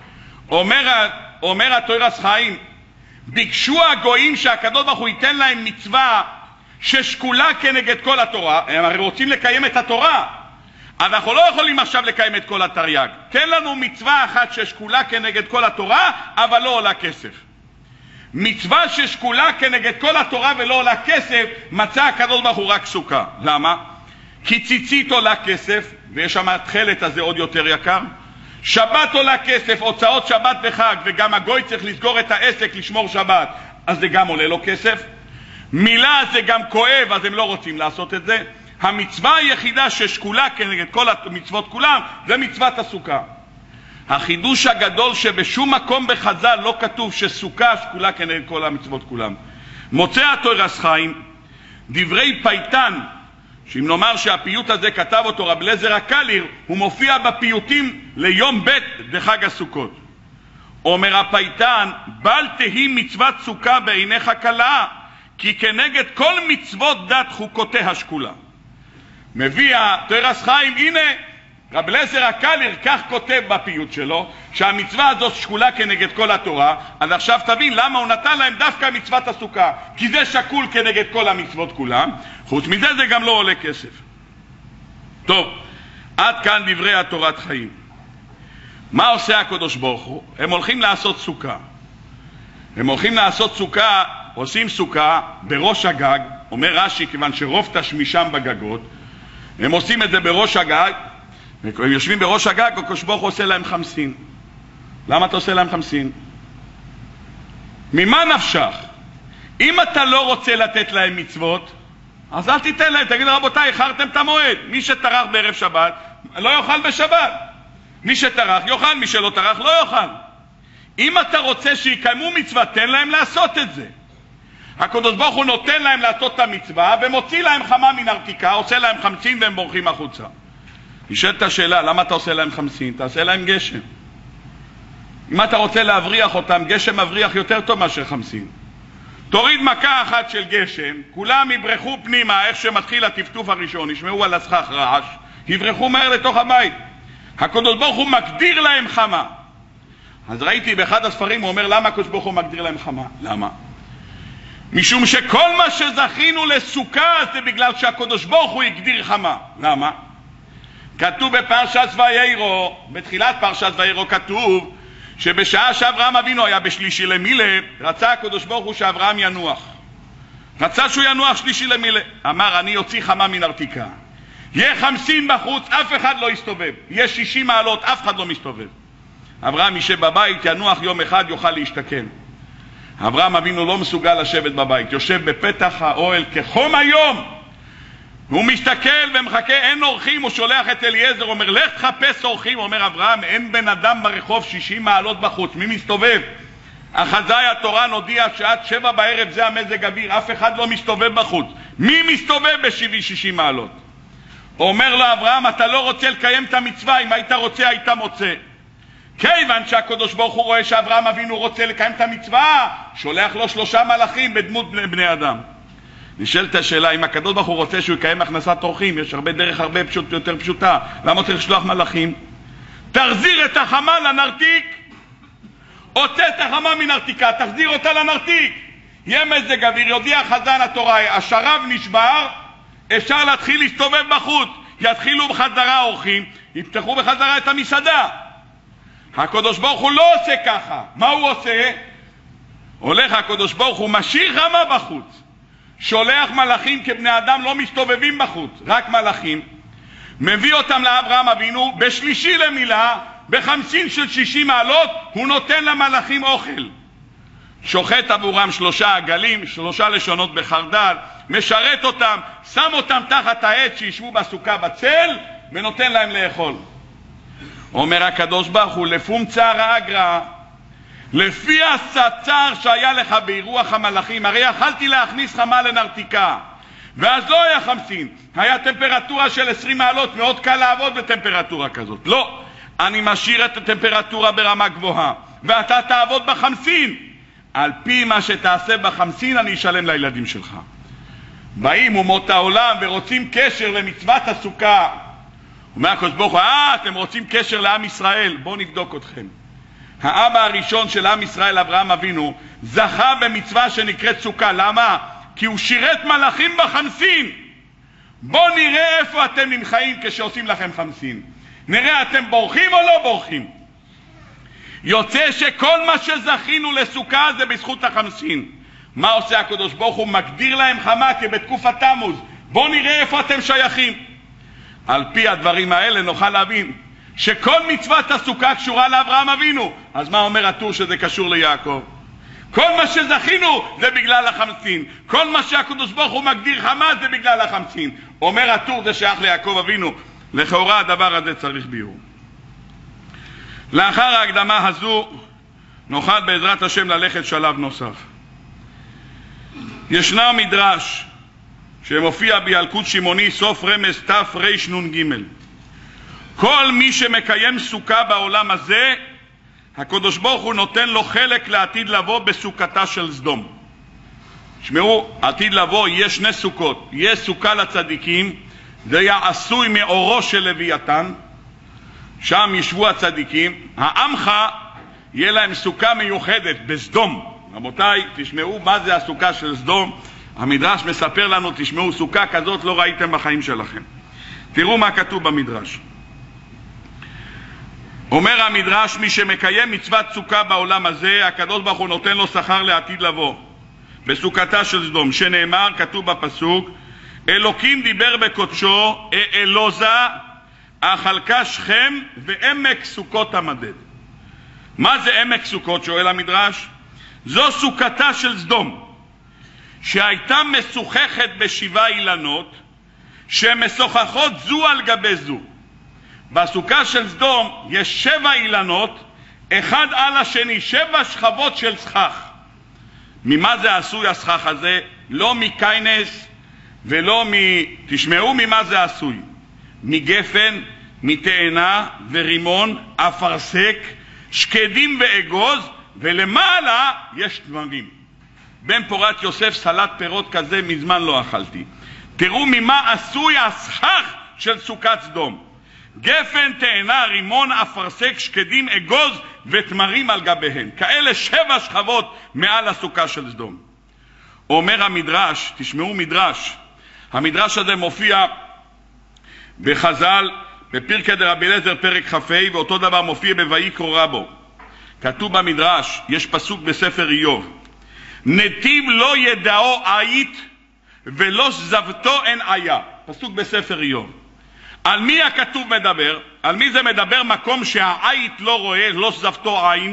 אומר התורת חיים, ביקשו הגויים שהקדוש ברוך הוא ייתן להם מצווה ששקולה כנגד כל התורה. הם הרי רוצים לקיים את התורה. אנחנו לא יכולים עכשיו לקיים את כל התרי"ג. תן לנו מצווה אחת ששקולה כנגד כל התורה, אבל לא עולה כסף. מצווה ששקולה כנגד כל התורה ולא עולה כסף, מצא הקדוש ברוך הוא רק סוכה. למה? כי ציצית עולה כסף, ויש שם התכלת הזה עוד יותר יקר. שבת עולה כסף, הוצאות שבת וחג, וגם הגוי צריך לסגור את העסק לשמור שבת, אז זה גם עולה לו כסף. מילה זה גם כואב, אז הם לא רוצים לעשות את זה. המצווה היחידה ששקולה כנגד כל המצוות כולם זה מצוות הסוכה. החידוש הגדול שבשום מקום בחז"ל לא כתוב שסוכה שקולה כנגד כל המצוות כולם. מוצא התורת חיים דברי פייטן, שאם נאמר שהפיוט הזה כתב אותו רב אליעזר הקליר, הוא מופיע בפיוטים ליום ב' בחג הסוכות. אומר הפייטן, בל תהי מצוות סוכה בעיניך קלה, כי כנגד כל מצוות דת חוקותיה שקולה. מביא התורת חיים, הנה רב אליעזר הקליר כך כותב בפיוט שלו, שהמצווה הזאת שקולה כנגד כל התורה. אז עכשיו תבין למה הוא נתן להם דווקא מצוות הסוכה, כי זה שקול כנגד כל המצוות כולם. חוץ מזה זה גם לא עולה כסף. טוב, עד כאן דברי התורת חיים. מה עושה הקדוש ברוך הוא? הם הולכים לעשות סוכה. הם הולכים לעשות סוכה, עושים סוכה בראש הגג. אומר רש"י, כיוון שרוב תשמישם בגגות, הם עושים את זה בראש הגג, הם יושבים בראש הגג, הקדוש ברוך הוא עושה להם חמסין. למה אתה עושה להם חמסין? ממה נפשך? אם אתה לא רוצה לתת להם מצוות, אז אל תיתן להם. תגיד רבותיי, איחרתם את המועד. מי שטרח בערב שבת לא יאכל בשבת. מי שטרח יאכל, מי שלא טרח לא יאכל. אם אתה רוצה שיקיימו מצווה, תן להם לעשות את זה. הקדוש ברוך הוא נותן להם לעשות את המצווה ומוציא להם חמה מן ארתיקה, עושה להם חמסין והם בורחים החוצה. נשאלת השאלה, למה אתה עושה להם חמסין? תעשה להם גשם. אם אתה רוצה להבריח אותם, גשם מבריח יותר טוב מאשר חמסין. תוריד מכה אחת של גשם, כולם יברחו פנימה, איך שמתחיל הטפטוף הראשון, ישמעו על הסכך רעש, יברחו מהר לתוך הבית. הקדוש ברוך הוא מגדיר להם חמה. אז ראיתי באחד הספרים, הוא אומר, למה הקדוש ברוך הוא מגדיר להם חמה? למה? משום שכל מה שזכינו לסוכה זה בגלל שהקדוש ברוך הוא הגדיר חמה. למה? כתוב בפרשת וירא, בתחילת פרשת וירא כתוב שבשעה שאברהם אבינו היה בשלישי למילה, רצה הקדוש ברוך הוא שאברהם ינוח. רצה שהוא ינוח שלישי למילה. אמר, אני יוציא חמה מנרתיקה. יהיה 50 בחוץ, אף אחד לא יסתובב. יהיה 60 מעלות, אף אחד לא מסתובב. אברהם יישב בבית, ינוח יום אחד, יוכל להשתכן. אברהם אבינו לא מסוגל לשבת בבית, יושב בפתח האוהל כחום היום. הוא מסתכל ומחכה, אין אורחים, הוא שולח את אליעזר, אומר, לך תחפש אורחים. אומר אברהם, אין בן אדם ברחוב, 60 מעלות בחוץ, מי מסתובב? החזאי התורן הודיע שעד 7 בערב זה המזג אוויר, אף אחד לא מסתובב בחוץ. מי מסתובב ב-60 מעלות? אומר לו אברהם, אתה לא רוצה לקיים את המצווה, אם היית רוצה היית מוצא. כיוון שהקדוש ברוך הוא רואה שאברהם אבינו רוצה לקיים את המצווה, שולח לו 3 מלאכים בדמות בני אדם. נשאלת השאלה, אם הקדוש ברוך הוא רוצה שהוא יקיים הכנסת אורחים, יש הרבה דרך הרבה יותר פשוטה, למה צריך לשלוח מלאכים? תחזיר את החמה לנרתיק, הוצא את החמה מנרתיקה, תחזיר אותה לנרתיק. יהיה מזג אוויר, יודיע חזן התורה, השרב נשבר, אפשר להתחיל להסתובב בחוץ. יתחילו בחזרה אורחים, יפתחו בחזרה את המסעדה. הקדוש ברוך הוא לא עושה ככה. מה הוא עושה? הולך הקדוש ברוך הוא משאיר חמה בחוץ, שולח מלאכים, כבני אדם לא מסתובבים בחוץ, רק מלאכים, מביא אותם לאברהם אבינו, בשלישי למילה, ב50 של 60 מעלות, הוא נותן למלאכים אוכל. שוחט עבורם 3 עגלים, 3 לשונות בחרדל, משרת אותם, שם אותם תחת העץ שישבו בסוכה בצל, ונותן להם לאכול. אומר הקדוש ברוך הוא, לפום צער אגרא, לפי הצער שהיה לך באירוח המלאכים, הרי יכלתי להכניס חמה לנרתיקה, ואז לא היה 50, היה טמפרטורה של 20 מעלות, מאוד קל לעבוד בטמפרטורה כזאת. לא, אני משאיר את הטמפרטורה ברמה גבוהה, ואתה תעבוד ב50, על פי מה שתעשה ב50 אני אשלם לילדים שלך. באים אומות העולם ורוצים קשר למצוות הסוכה. אומר הקדוש ברוך הוא, אתם רוצים קשר לעם ישראל? בואו נבדוק אתכם. האבא הראשון של עם ישראל, אברהם אבינו, זכה במצווה שנקראת סוכה. למה? כי הוא שירת מלאכים ב50. בואו נראה איפה אתם נמחאים כשעושים לכם 50. נראה אתם בורחים או לא בורחים. יוצא שכל מה שזכינו לסוכה זה בזכות ה50. מה עושה הקדוש ברוך הוא? מגדיר להם חמה כבתקופת תמוז. בואו נראה איפה אתם שייכים. על פי הדברים האלה נוכל להבין שכל מצוות הסוכה קשורה לאברהם אבינו. אז מה אומר הטור שזה קשור ליעקב? כל מה שזכינו זה בגלל ה50. כל מה שהקדוש ברוך הוא מגדיר חמה זה בגלל ה50. אומר הטור זה שייך ליעקב אבינו. לכאורה הדבר הזה צריך ביאור. לאחר ההקדמה הזו נוכל בעזרת השם ללכת שלב נוסף. ישנה מדרש שמופיע בילקוט שמעוני סוף רמז תרנ"ג. כל מי שמקיים סוכה בעולם הזה, הקדוש ברוך הוא נותן לו חלק לעתיד לבוא בסוכתה של סדום. שמעו, עתיד לבוא יש 2 סוכות. יש סוכה לצדיקים, זה היה עשוי מאורו של לוויתן, שם ישבו הצדיקים. העמך יהיה להם סוכה מיוחדת בסדום. רבותיי, תשמעו מה זה הסוכה של סדום. המדרש מספר לנו, תשמעו, סוכה כזאת לא ראיתם בחיים שלכם. תראו מה כתוב במדרש. אומר המדרש, מי שמקיים מצוות סוכה בעולם הזה, הקדוש ברוך הוא נותן לו שכר לעתיד לבוא בסוכתה של סדום, שנאמר, כתוב בפסוק, אלוקים דיבר בקודשו, אלוזה אכלכה שכם ועמק סוכות המדד. מה זה עמק סוכות? שואל המדרש. זו סוכתה של סדום, שהייתה משוחחת ב7 אילנות שמשוחחות זו על גבי זו. בסוכה של סדום יש 7 אילנות, אחד על השני, 7 שכבות של סכך. ממה זה עשוי הסכך הזה? לא מקיינס ולא תשמעו ממה זה עשוי. מגפן, מתאנה ורימון, אפרסק, שקדים ואגוז, ולמעלה יש תמרים. בן פורת יוסף סלט פירות כזה מזמן לא אכלתי. תראו ממה עשוי הסכך של סוכת סדום. גפן, תאנה, רימון, אפרסק, שקדים, אגוז ותמרים על גביהן. כאלה 7 שכבות מעל הסוכה של סדום. אומר המדרש, תשמעו מדרש, המדרש הזה מופיע בחז"ל בפרקי דרבי אליעזר פרק כ"ה, ואותו דבר מופיע בויקרא רבו. כתוב במדרש, יש פסוק בספר איוב, נתיב לא ידעו עית ולא שזבתו אין היה. פסוק בספר איוב. על מי הכתוב מדבר? על מי זה מדבר? מקום שהעית לא רואה, לא שזבתו עין,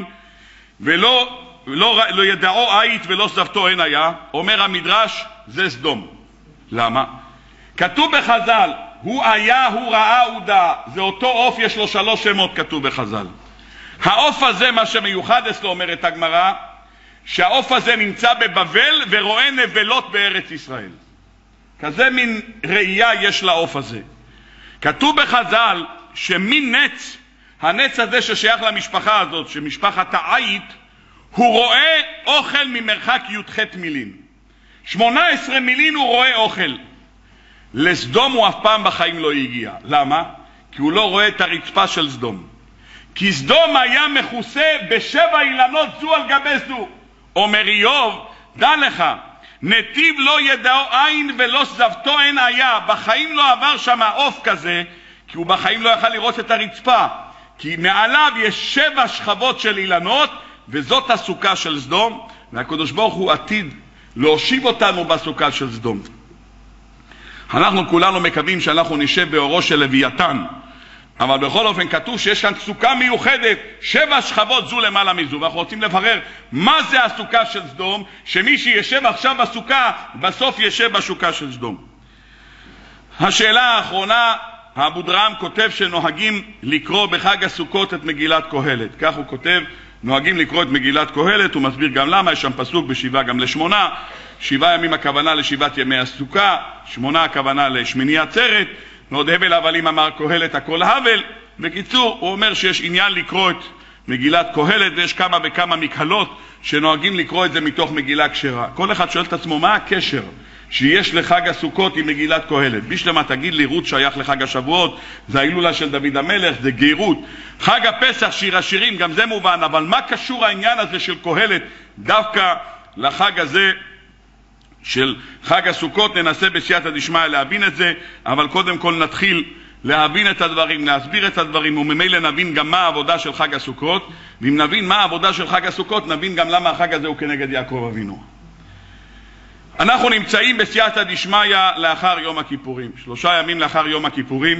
לא ידעו עית ולא שזבתו אין היה. אומר המדרש, זה סדום. למה? כתוב בחז"ל, הוא היה, הוא ראה, הוא דע. זה אותו עוף, יש לו 3 שמות כתוב בחז"ל. העוף הזה, מה שמיוחד אצלו, אומרת הגמרא, שהעוף הזה נמצא בבבל ורואה נבלות בארץ ישראל. כזה מין ראייה יש לעוף הזה. כתוב בחז"ל שמין נץ, הנץ הזה ששייך למשפחה הזאת, שמשפחת העית, הוא רואה אוכל ממרחק י"ח מילים. 18 מילים הוא רואה אוכל. לסדום הוא אף פעם בחיים לא הגיע. למה? כי הוא לא רואה את הרצפה של סדום. כי סדום היה מכוסה ב7 אילנות זו על גבי זו. אומר איוב, דע לך, נתיב לא ידעו עין ולא שזבתו אין היה. בחיים לא עבר שם עוף כזה, כי הוא בחיים לא יכל לראות את הרצפה. כי מעליו יש 7 שכבות של אילנות, וזאת הסוכה של סדום, והקדוש ברוך הוא עתיד להושיב אותנו בסוכה של סדום. אנחנו כולנו מקווים שאנחנו נשב באורו של לוויתן, אבל בכל אופן כתוב שיש כאן סוכה מיוחדת, 7 שכבות זו למעלה מזו, ואנחנו רוצים לברר מה זה הסוכה של סדום, שמי שישב עכשיו בסוכה, בסוף ישב בסוכה של סדום. השאלה האחרונה, האבודרהם כותב שנוהגים לקרוא בחג הסוכות את מגילת קהלת. כך הוא כותב, נוהגים לקרוא את מגילת קהלת, הוא מסביר גם למה, יש שם פסוק ב7 גם ל8, 7 ימים הכוונה ל7 ימי הסוכה, 8 הכוונה לשמיני עצרת, ועוד הבל הבלים אמר קהלת הכל הבל. בקיצור, הוא אומר שיש עניין לקרוא את מגילת קהלת, ויש כמה וכמה מקהלות שנוהגים לקרוא את זה מתוך מגילה כשרה. כל אחד שואל את עצמו, מה הקשר שיש לחג הסוכות עם מגילת קהלת? בשלמה תגיד לי, רות שייך לחג השבועות, זה ההילולה של דוד המלך, זה גיירות. חג הפסח, שיר השירים, גם זה מובן, אבל מה קשור העניין הזה של קהלת דווקא לחג הזה של חג הסוכות? ננסה בסייעתא דשמיא להבין את זה, אבל קודם כל נתחיל להבין את הדברים, להסביר את הדברים, וממילא נבין גם מה העבודה של חג הסוכות, ואם נבין מה העבודה של חג הסוכות, נבין גם למה החג הזה הוא כנגד יעקב אבינו. אנחנו נמצאים בסייעתא דשמיא לאחר יום הכיפורים, 3 ימים לאחר יום הכיפורים.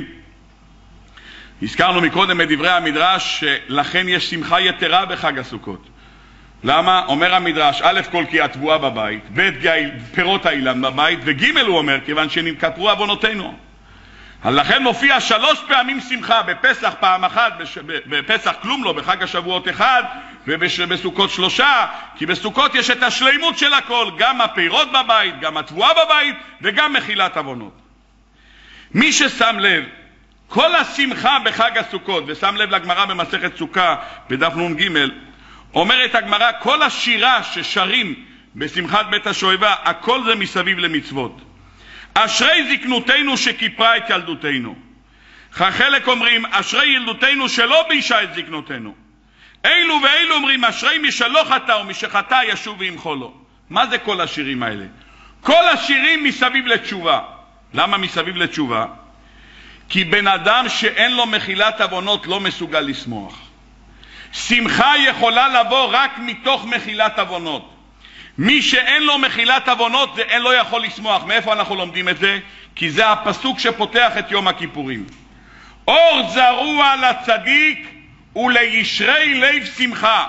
הזכרנו מקודם בדברי המדרש שלכן יש שמחה יתרה בחג הסוכות. למה? אומר המדרש, א' כל כי התבואה בבית, ב' פירות האילן בבית, וג' הוא אומר כיוון שנכפרו עוונותינו. לכן מופיע 3 פעמים שמחה, בפסח פעם אחת, בפסח כלום לא, בחג השבועות 1, ובסוכות 3, כי בסוכות יש את השלימות של הכל, גם הפירות בבית, גם התבואה בבית, וגם מחילת עוונות. מי ששם לב, כל השמחה בחג הסוכות, ושם לב לגמרא במסכת סוכה, בדף נ"ג, אומרת הגמרא, כל השירה ששרים בשמחת בית השואבה, הכל זה מסביב למצוות. אשרי זקנותינו שכיפרה את ילדותנו. חלק אומרים, אשרי ילדותנו שלא בישה את זקנותנו. אילו ואילו אומרים, אשרי מי שלא חטא ומי שחטא ישוב וימחו לו. מה זה כל השירים האלה? כל השירים מסביב לתשובה. למה מסביב לתשובה? כי בן אדם שאין לו מחילת עוונות לא מסוגל לשמוח. שמחה יכולה לבוא רק מתוך מחילת עוונות. מי שאין לו מחילת עוונות זה אין לו יכול לשמוח. מאיפה אנחנו לומדים את זה? כי זה הפסוק שפותח את יום הכיפורים. אור זרוע לצדיק ולישרי לב שמחה.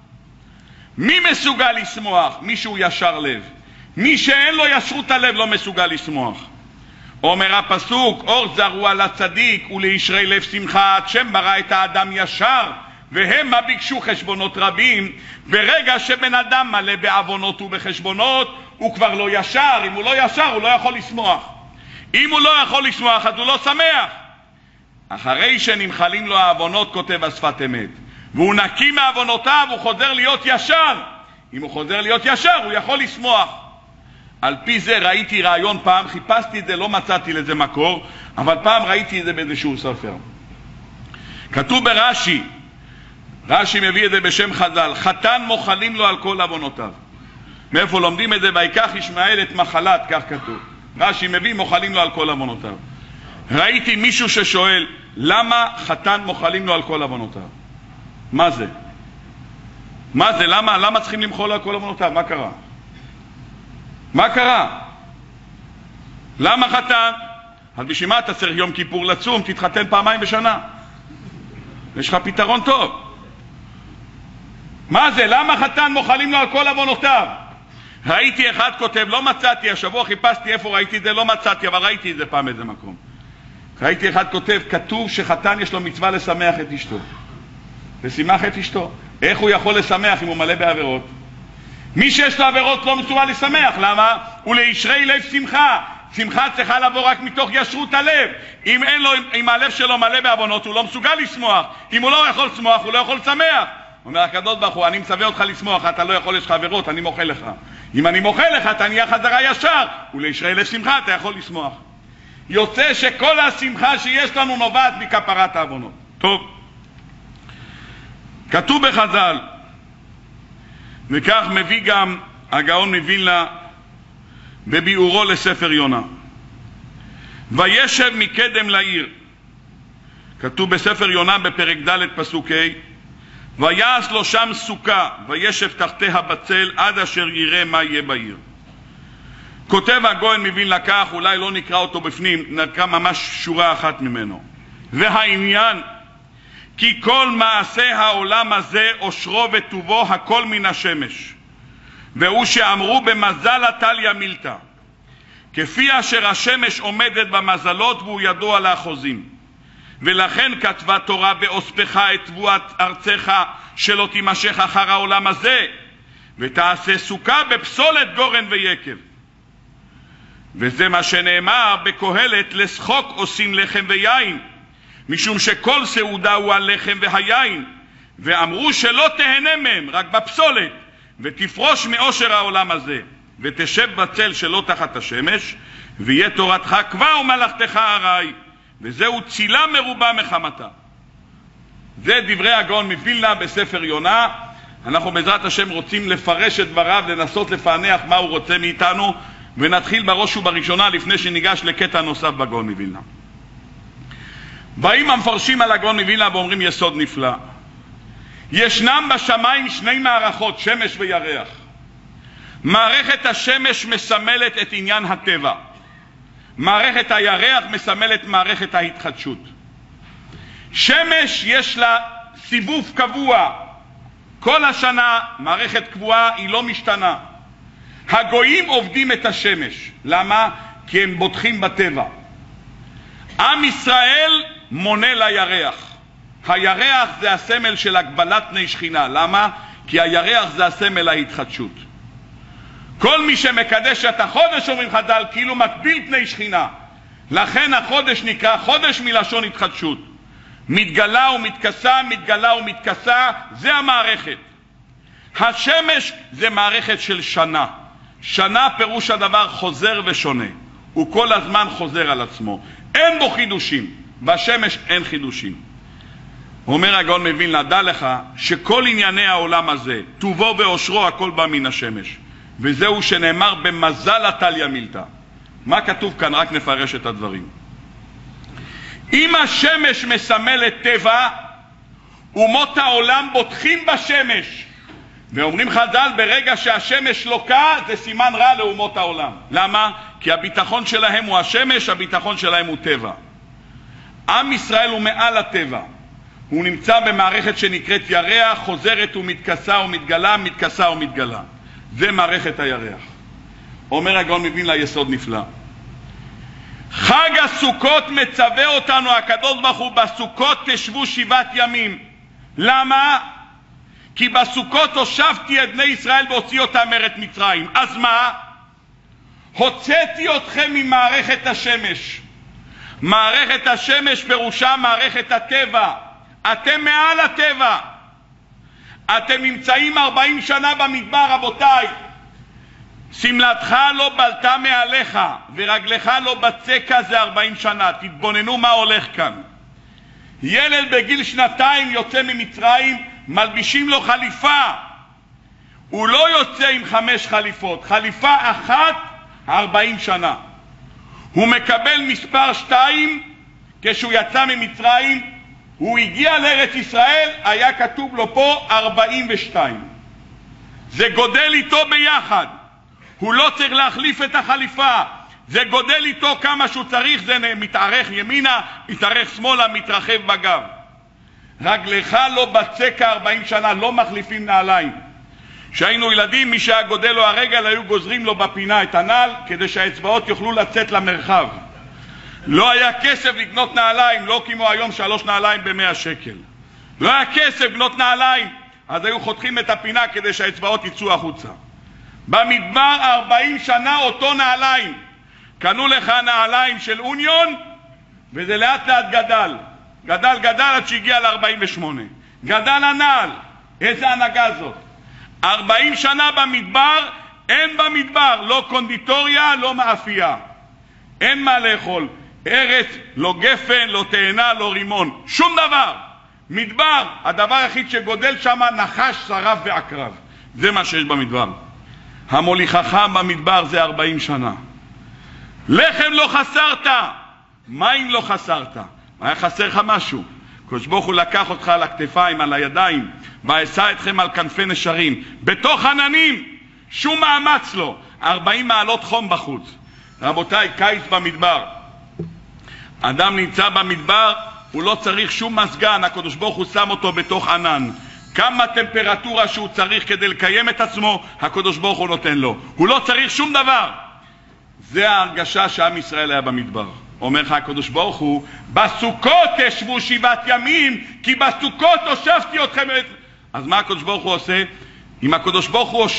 מי מסוגל לשמוח? מי שהוא ישר לב. מי שאין לו ישרות הלב לא מסוגל לשמוח. אומר הפסוק, אור זרוע לצדיק ולישרי לב שמחה, עד שם ברא את האדם ישר, והם מה ביקשו חשבונות רבים. ברגע שבן אדם מלא בעוונות ובחשבונות, הוא כבר לא ישר. אם הוא לא ישר, הוא לא יכול לשמוח. אם הוא לא יכול לשמוח, אז הוא לא שמח. אחרי שנמחלים לו העוונות, כותב השפת אמת, והוא נקי מעוונותיו, הוא חוזר להיות ישר. אם הוא חוזר להיות ישר, הוא יכול לשמוח. על פי זה ראיתי רעיון פעם, חיפשתי את זה, לא מצאתי לזה מקור, אבל פעם ראיתי את זה באיזשהו ספר. כתוב ברש"י, רש"י מביא את זה בשם חז"ל, חתן מוחלים לו על כל עוונותיו. מאיפה לומדים את זה? ויקח ישמעאל את מחלת, כך כתוב. רש"י מביא מוחלים לו על כל עוונותיו. ראיתי מישהו ששואל, למה חתן מוחלים לו על כל עוונותיו? מה זה? מה זה? למה צריכים למחול על כל עוונותיו? מה קרה? מה קרה? למה חתן? אז בשביל מה אתה צריך יום כיפור לצום? תתחתן פעמיים בשנה. יש לך פתרון טוב. מה זה? למה חתן מוחלים לו על כל עוונותיו? ראיתי אחד כותב, לא מצאתי, השבוע חיפשתי איפה ראיתי את זה, לא מצאתי, אבל ראיתי את זה פעם איזה מקום. ראיתי אחד כותב, כתוב שחתן יש לו מצווה לשמח את אשתו. ושימח את אשתו. איך הוא יכול לשמח אם הוא מלא בעבירות? מי שיש לו עבירות לא מסוגל לשמח. למה? ולישרי לב שמחה. שמחה צריכה לבוא רק מתוך ישרות הלב. אם הלב שלו מלא בעוונות, הוא לא מסוגל לשמוח. אם הוא לא יכול לשמוח, הוא לא יכול לשמח. אומר הקדוש ברוך הוא, אני מצווה אותך לשמוח, אתה לא יכול, יש לך עבירות, אני מוחל לך. אם אני מוחל לך, אתה נהיה חזרה ישר, ולישרי לב שמחה, אתה יכול לשמוח. יוצא שכל השמחה שיש לנו נובעת מכפרת העוונות. טוב, כתוב בחז"ל, וכך מביא גם הגאון מווילנה בביאורו לספר יונה. וישב מקדם לעיר, כתוב בספר יונה בפרק ד' פסוק ה', ויעש לו שם סוכה, וישב תחתיה בצל עד אשר יראה מה יהיה בעיר. כותב הגאון מווילנה כך, אולי לא נקרא אותו בפנים, נקרא ממש שורה אחת ממנו. והעניין, כי כל מעשה העולם הזה אושרו וטובו הכל מן השמש, והוא שאמרו במזל תליא מילתא, כפי אשר השמש עומדת במזלות והוא ידוע לאחוזים. ולכן כתבה תורה באוספך את תבואת ארצך שלא תימשך אחר העולם הזה, ותעשה סוכה בפסולת גורן ויקב. וזה מה שנאמר בקהלת, לשחוק עושים לחם ויין, משום שכל סעודה הוא הלחם והיין, ואמרו שלא תהנה מהם רק בפסולת, ותפרוש מאושר העולם הזה, ותשב בצל שלא תחת השמש, ויהיה תורתך קבע ומלאכתך ארעי, וזהו צילה מרובה מחמתה. זה דברי הגאון מווילנה בספר יונה. אנחנו בעזרת השם רוצים לפרש את דבריו, לנסות לפענח מה הוא רוצה מאיתנו, ונתחיל בראש ובראשונה לפני שניגש לקטע נוסף בגאון מווילנה. באים המפרשים על הגאון מווילנה ואומרים יסוד נפלא. ישנם בשמיים שני מערכות, שמש וירח. מערכת השמש מסמלת את עניין הטבע, מערכת הירח מסמלת מערכת ההתחדשות. שמש יש לה סיבוב קבוע כל השנה, מערכת קבועה, היא לא משתנה. הגויים עובדים את השמש. למה? כי הם בוטחים בטבע. עם ישראל מונה לירח. הירח זה הסמל של הגבלת פני שכינה. למה? כי הירח זה הסמל ההתחדשות. כל מי שמקדש את החודש, אומרים חז"ל, כאילו מקביל פני שכינה. לכן החודש נקרא חודש מלשון התחדשות. מתגלה ומתכסה, מתגלה ומתכסה, זה המערכת. השמש זה מערכת של שנה. שנה פירוש הדבר חוזר ושונה. הוא כל הזמן חוזר על עצמו. אין בו חידושים. בשמש אין חידושים. אומר הגאון מווילנה, דע לך שכל ענייני העולם הזה, טובו ואושרו, הכל בא מן השמש. וזהו שנאמר במזל תליא מילתא. מה כתוב כאן? רק נפרש את הדברים. אם השמש מסמלת טבע, אומות העולם בוטחים בשמש. ואומרים חז"ל, ברגע שהשמש לוקה, זה סימן רע לאומות העולם. למה? כי הביטחון שלהם הוא השמש, הביטחון שלהם הוא טבע. עם ישראל הוא מעל הטבע. הוא נמצא במערכת שנקראת ירח, חוזרת ומתכסה ומתגלה, מתכסה ומתגלה. זה מערכת הירח. אומר הגאון מווילנה יסוד נפלא. חג הסוכות מצווה אותנו הקדוש ברוך הוא, בסוכות תשבו 7 ימים. למה? כי בסוכות הושבתי את בני ישראל והוציא אותם מארץ מצרים. אז מה? הוצאתי אתכם ממערכת השמש. מערכת השמש פירושה מערכת הטבע. אתם מעל הטבע. אתם נמצאים 40 שנה במדבר, רבותיי. סמלתך לא בלטה מעליך ורגלך לא בצקה, זה 40 שנה. תתבוננו מה הולך כאן. ילד בגיל 2 יוצא ממצרים, מלבישים לו חליפה. הוא לא יוצא עם 5 חליפות, חליפה אחת 40 שנה. הוא מקבל מספר 2, כשהוא יצא ממצרים, הוא הגיע לארץ ישראל, היה כתוב לו פה 42. זה גודל איתו ביחד. הוא לא צריך להחליף את החליפה. זה גודל איתו כמה שהוא צריך, זה מתארך ימינה, מתארך שמאלה, מתרחב בגב. רגליך לא בצקה 40 שנה, לא מחליפים נעליים. כשהיינו ילדים, מי שהיה גודל לו הרגל, היו גוזרים לו בפינה את הנעל, כדי שהאצבעות יוכלו לצאת למרחב. לא היה כסף לקנות נעליים, לא כמו היום 3 נעליים ב100 שקל. לא היה כסף לקנות נעליים, אז היו חותכים את הפינה כדי שהאצבעות יצאו החוצה. במדבר 40 שנה אותו נעליים. קנו לך נעליים של אוניון, וזה לאט לאט גדל. גדל עד שהגיע ל-48. גדל הנעל. איזה הנהגה זאת? 40 שנה במדבר, אין במדבר לא קונדיטוריה, לא מאפייה. אין מה לאכול. ארץ, לא גפן, לא תאנה, לא רימון. שום דבר. מדבר, הדבר היחיד שגודל שם נחש, שרף ועקרב. זה מה שיש במדבר. המוליכך במדבר זה 40 שנה. לחם לא חסרת, מים לא חסרת. היה חסר לך משהו. הקדוש ברוך הוא לקח אותך על הכתפיים, על הידיים, ואשא אתכם על כנפי נשרים. בתוך עננים, שום מאמץ לא. 40 מעלות חום בחוץ. רבותיי, קיץ במדבר. אדם נמצא במדבר, הוא לא צריך שום מזגן, הקדוש ברוך הוא שם אותו בתוך ענן. כמה טמפרטורה שהוא צריך כדי לקיים את עצמו, הקדוש ברוך הוא נותן לו. הוא לא צריך שום דבר. זה ההרגשה שעם ישראל היה במדבר. אומר לך הקדוש ברוך הוא, בסוכות תשבו 7 ימים, כי בסוכות הושבתי אתכם. אז מה הקדוש ברוך הוא עושה? אם הקדוש ברוך הוא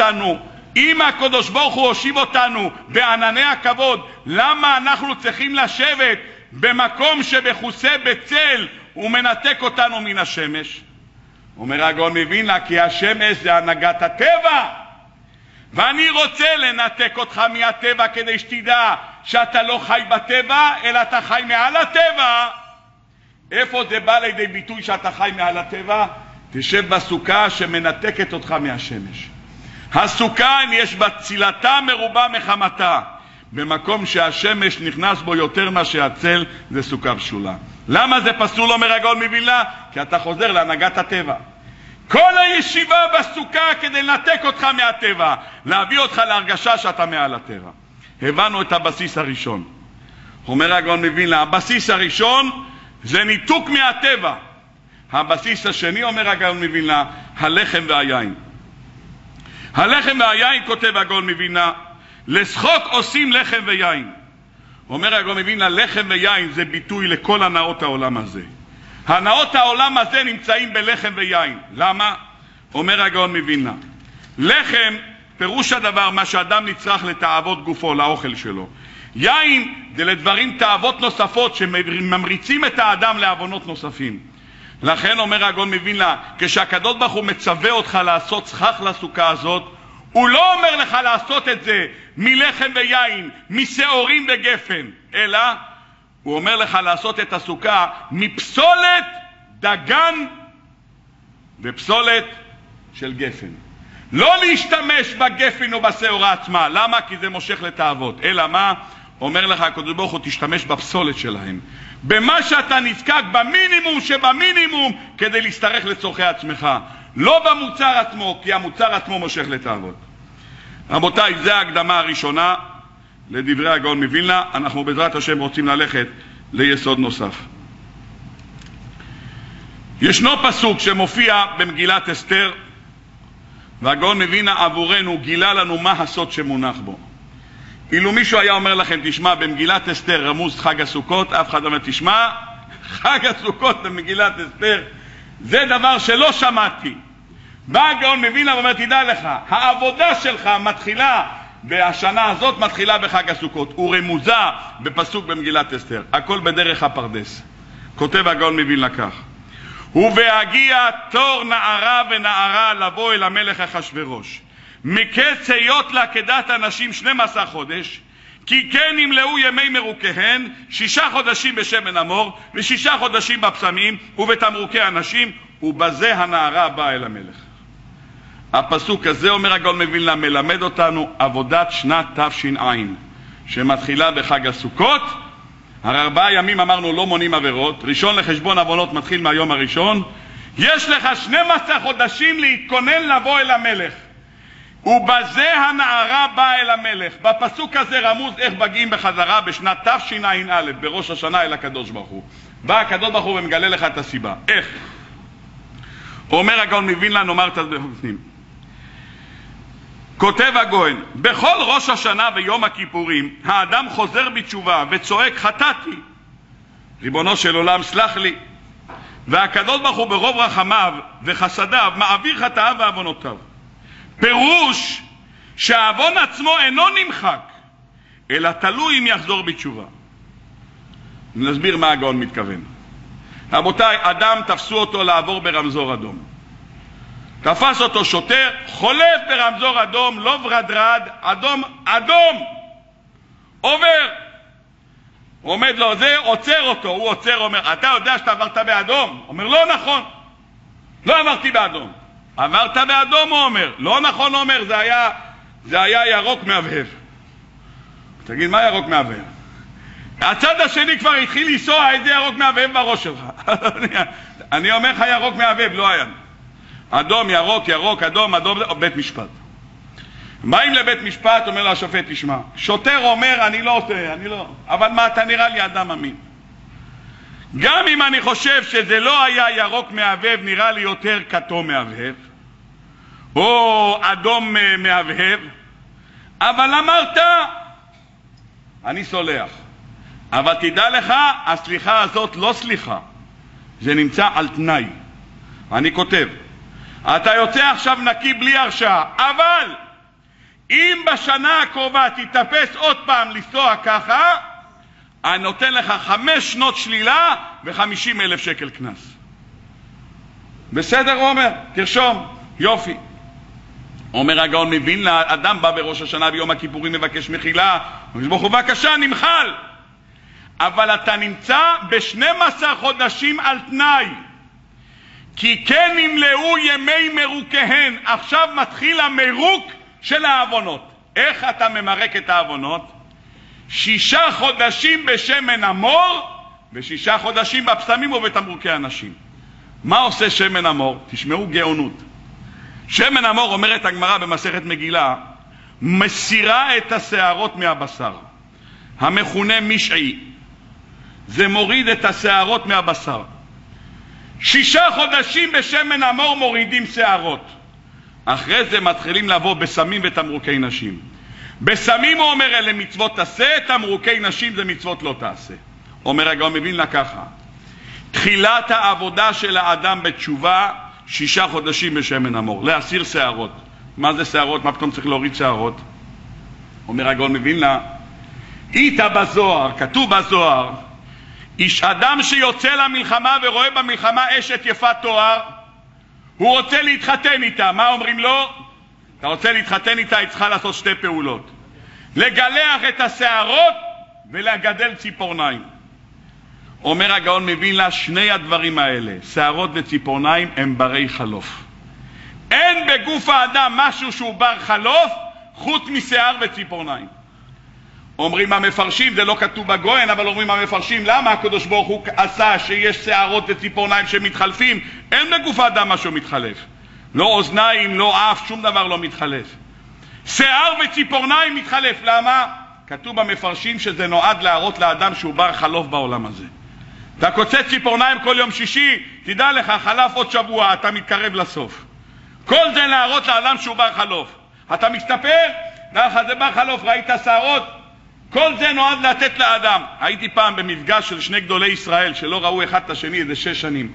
הושיב אותנו, בענני הכבוד, למה אנחנו צריכים לשבת במקום שבחוסה בצל ומנתק אותנו מן השמש? אומר הגאון מווילנה, כי השמש זה הנהגת הטבע, ואני רוצה לנתק אותך מהטבע כדי שתדע שאתה לא חי בטבע, אלא אתה חי מעל הטבע. איפה זה בא לידי ביטוי שאתה חי מעל הטבע? תשב בסוכה שמנתקת אותך מהשמש. הסוכה, אם יש בה צילתה מרובה מחמתה, במקום שהשמש נכנס בו יותר מה שהצל, זה סוכה בשולה. למה זה פסול, אומר הגאון מווילנה? כי אתה חוזר להנהגת הטבע. כל הישיבה בסוכה כדי לנתק אותך מהטבע, להביא אותך להרגשה שאתה מעל הטבע. הבנו את הבסיס הראשון. אומר הגאון מווילנה, הבסיס הראשון זה ניתוק מהטבע. הבסיס השני, אומר הגאון מווילנה, הלחם והיין. הלחם והיין, כותב הגאון מווילנה, לשחוק עושים לחם ויין. אומר הגאון מווילנה, לחם ויין זה ביטוי לכל הנאות העולם הזה. הנאות העולם הזה נמצאים בלחם ויין. למה? אומר הגאון מווילנה, לחם פירוש הדבר מה שאדם נצרך לתאוות גופו, לאוכל שלו. יין זה לדברים תאוות נוספות שממריצים את האדם לעוונות נוספים. לכן אומר הגאון מווילנה, כשהקדוש ברוך הוא מצווה אותך לעשות סכך לסוכה הזאת, הוא לא אומר לך לעשות את זה מלחם ויין, משעורים וגפן, אלא הוא אומר לך לעשות את הסוכה מפסולת, דגן ופסולת של גפן. לא להשתמש בגפן או בשעורה עצמה. למה? כי זה מושך לתאוות. אלא מה? אומר לך הקדוש ברוך הוא, תשתמש בפסולת שלהם, במה שאתה נזקק, במינימום שבמינימום, כדי להסתרך לצורכי עצמך, לא במוצר עצמו, כי המוצר עצמו מושך לתאוות. רבותיי, זה ההקדמה הראשונה לדברי הגאון מווילנה. אנחנו בעזרת השם רוצים ללכת ליסוד נוסף. ישנו פסוק שמופיע במגילת אסתר, והגאון מווילנה עבורנו גילה לנו מה הסוד שמונח בו. אילו מישהו היה אומר לכם, תשמע, במגילת אסתר רמוז חג הסוכות, אף אחד אומר, תשמע, חג הסוכות במגילת אסתר, זה דבר שלא שמעתי. בא הגאון מווילנה ואומר, תדע לך, העבודה שלך מתחילה והשנה הזאת מתחילה בחג הסוכות, ורמוזה בפסוק במגילת אסתר, הכל בדרך הפרדס. כותב הגאון מווילנה כך, ובהגיע תור נערה ונערה לבוא אל המלך אחשוורוש, מקץ היות לה כדת אנשים 12 חודש, כי כן ימלאו ימי מרוקיהן 6 חודשים בשמן המור ו6 חודשים בפסמים ובתמרוקי אנשים, ובזה הנערה באה אל המלך. הפסוק הזה, אומר הגאון מווילנה, מלמד אותנו עבודת שנת תש"ע שמתחילה בחג הסוכות. הרי 4 ימים אמרנו לא מונים עבירות, ראשון לחשבון עוונות מתחיל מהיום הראשון. יש לך 12 חודשים להתכונן לבוא אל המלך. ובזה הנערה באה אל המלך. בפסוק הזה רמוז איך מגיעים בחזרה בשנת תשע"א, בראש השנה, אל הקדוש ברוך הוא. בא הקדוש ברוך הוא ומגלה לך את הסיבה. איך? אומר הגאון מווילנה, נאמר את זה בפנים. כותב הגאון, בכל ראש השנה ויום הכיפורים האדם חוזר בתשובה וצועק חטאתי, ריבונו של עולם סלח לי, והקדוש ברוך הוא ברוב רחמיו וחסדיו מעביר חטאיו ועוונותיו. פירוש שהעוון עצמו אינו נמחק, אלא תלוי אם יחזור בתשובה. נסביר מה הגאון מתכוון. רבותיי, אדם תפסו אותו לעבור ברמזור אדום. תפס אותו שוטר, חולף ברמזור אדום, לא ורדרד, אדום, אדום, עובר. עומד לו זה, עוצר אותו, הוא עוצר, אומר, אתה יודע שאתה עברת באדום? אומר, לא נכון, לא עברתי באדום. עברת באדום, הוא אומר, לא נכון, הוא אומר, זה היה ירוק מהבהב. תגיד, מה ירוק מהבהב? הצד השני כבר התחיל לנסוע, איזה ירוק מהבהב בראש שלך. אני אומר לך ירוק מהבהב, לא היה. אדום, ירוק, ירוק, אדום, אדום, בית משפט. באים לבית משפט, אומר לו השופט, תשמע, שוטר אומר, אני לא עושה, אני לא, אבל מה, אתה נראה לי אדם אמין. גם אם אני חושב שזה לא היה ירוק מהבהב, נראה לי יותר כתום מהבהב, או אדום מהבהב, אבל אמרת, אני סולח. אבל תדע לך, הסליחה הזאת לא סליחה, זה נמצא על תנאי. אני כותב, אתה יוצא עכשיו נקי בלי הרשעה, אבל אם בשנה הקרובה תתאפס עוד פעם לנסוע ככה, אני נותן לך 5 שנות שלילה ו50,000 שקל קנס. בסדר, אומר? תרשום, יופי. אומר הגאון מווילנה, אדם בא בראש השנה ביום הכיפורים מבקש מחילה, בבקשה נמחל, אבל אתה נמצא ב12 חודשים על תנאי, כי כן נמלאו ימי מרוקיהן. עכשיו מתחיל המרוק של העוונות. איך אתה ממרק את העוונות? 6 חודשים בשמן המור ו6 חודשים בפסמים ובתמרוקי אנשים. מה עושה שמן המור? תשמעו גאונות. שמן המור, אומרת הגמרא במסכת מגילה, מסירה את השערות מהבשר, המכונה משעי. זה מוריד את השערות מהבשר. 6 חודשים בשמן המור מורידים שערות. אחרי זה מתחילים לבוא בסמים ותמרוקי נשים. בסמים, הוא אומר, אלה מצוות תעשה, תמרוקי נשים זה מצוות לא תעשה. אומר הגאון מווילנה ככה, תחילת העבודה של האדם בתשובה 6 חודשים בשמן המור, להסיר שערות. מה זה שערות? מה פתאום צריך להוריד שערות? אומר הגאון מווילנה, איתה בזוהר, כתוב בזוהר, איש אדם שיוצא למלחמה ורואה במלחמה אשת יפת תואר, הוא רוצה להתחתן איתה. מה אומרים לו? אתה רוצה להתחתן איתה, היא צריכה לעשות 2 פעולות, לגלח את השערות ולגדל ציפורניים. אומר הגאון מווילנה, 2 הדברים האלה, שערות וציפורניים, הם ברי חלוף. אין בגוף האדם משהו שהוא בר חלוף חוץ משיער וציפורניים. אומרים המפרשים, זה לא כתוב בגויין, אבל אומרים המפרשים, למה הקדוש ברוך הוא עשה שיש שערות וציפורניים שמתחלפים? אין בגוף האדם משהו מתחלף, לא אוזניים, לא אף, שום דבר לא מתחלף. שיער וציפורניים מתחלף. למה? כתוב במפרשים שזה נועד להראות לאדם שהוא בר חלוף בעולם הזה. אתה קוצץ ציפורניים כל יום שישי, תדע לך, חלף עוד שבוע, אתה מתקרב לסוף. כל זה להראות לאדם שהוא בר חלוף. אתה מסתפר, זה בר חלוף, ראית שערות? כל זה נועד לתת לאדם. הייתי פעם במפגש של 2 גדולי ישראל שלא ראו אחד את השני איזה 6 שנים.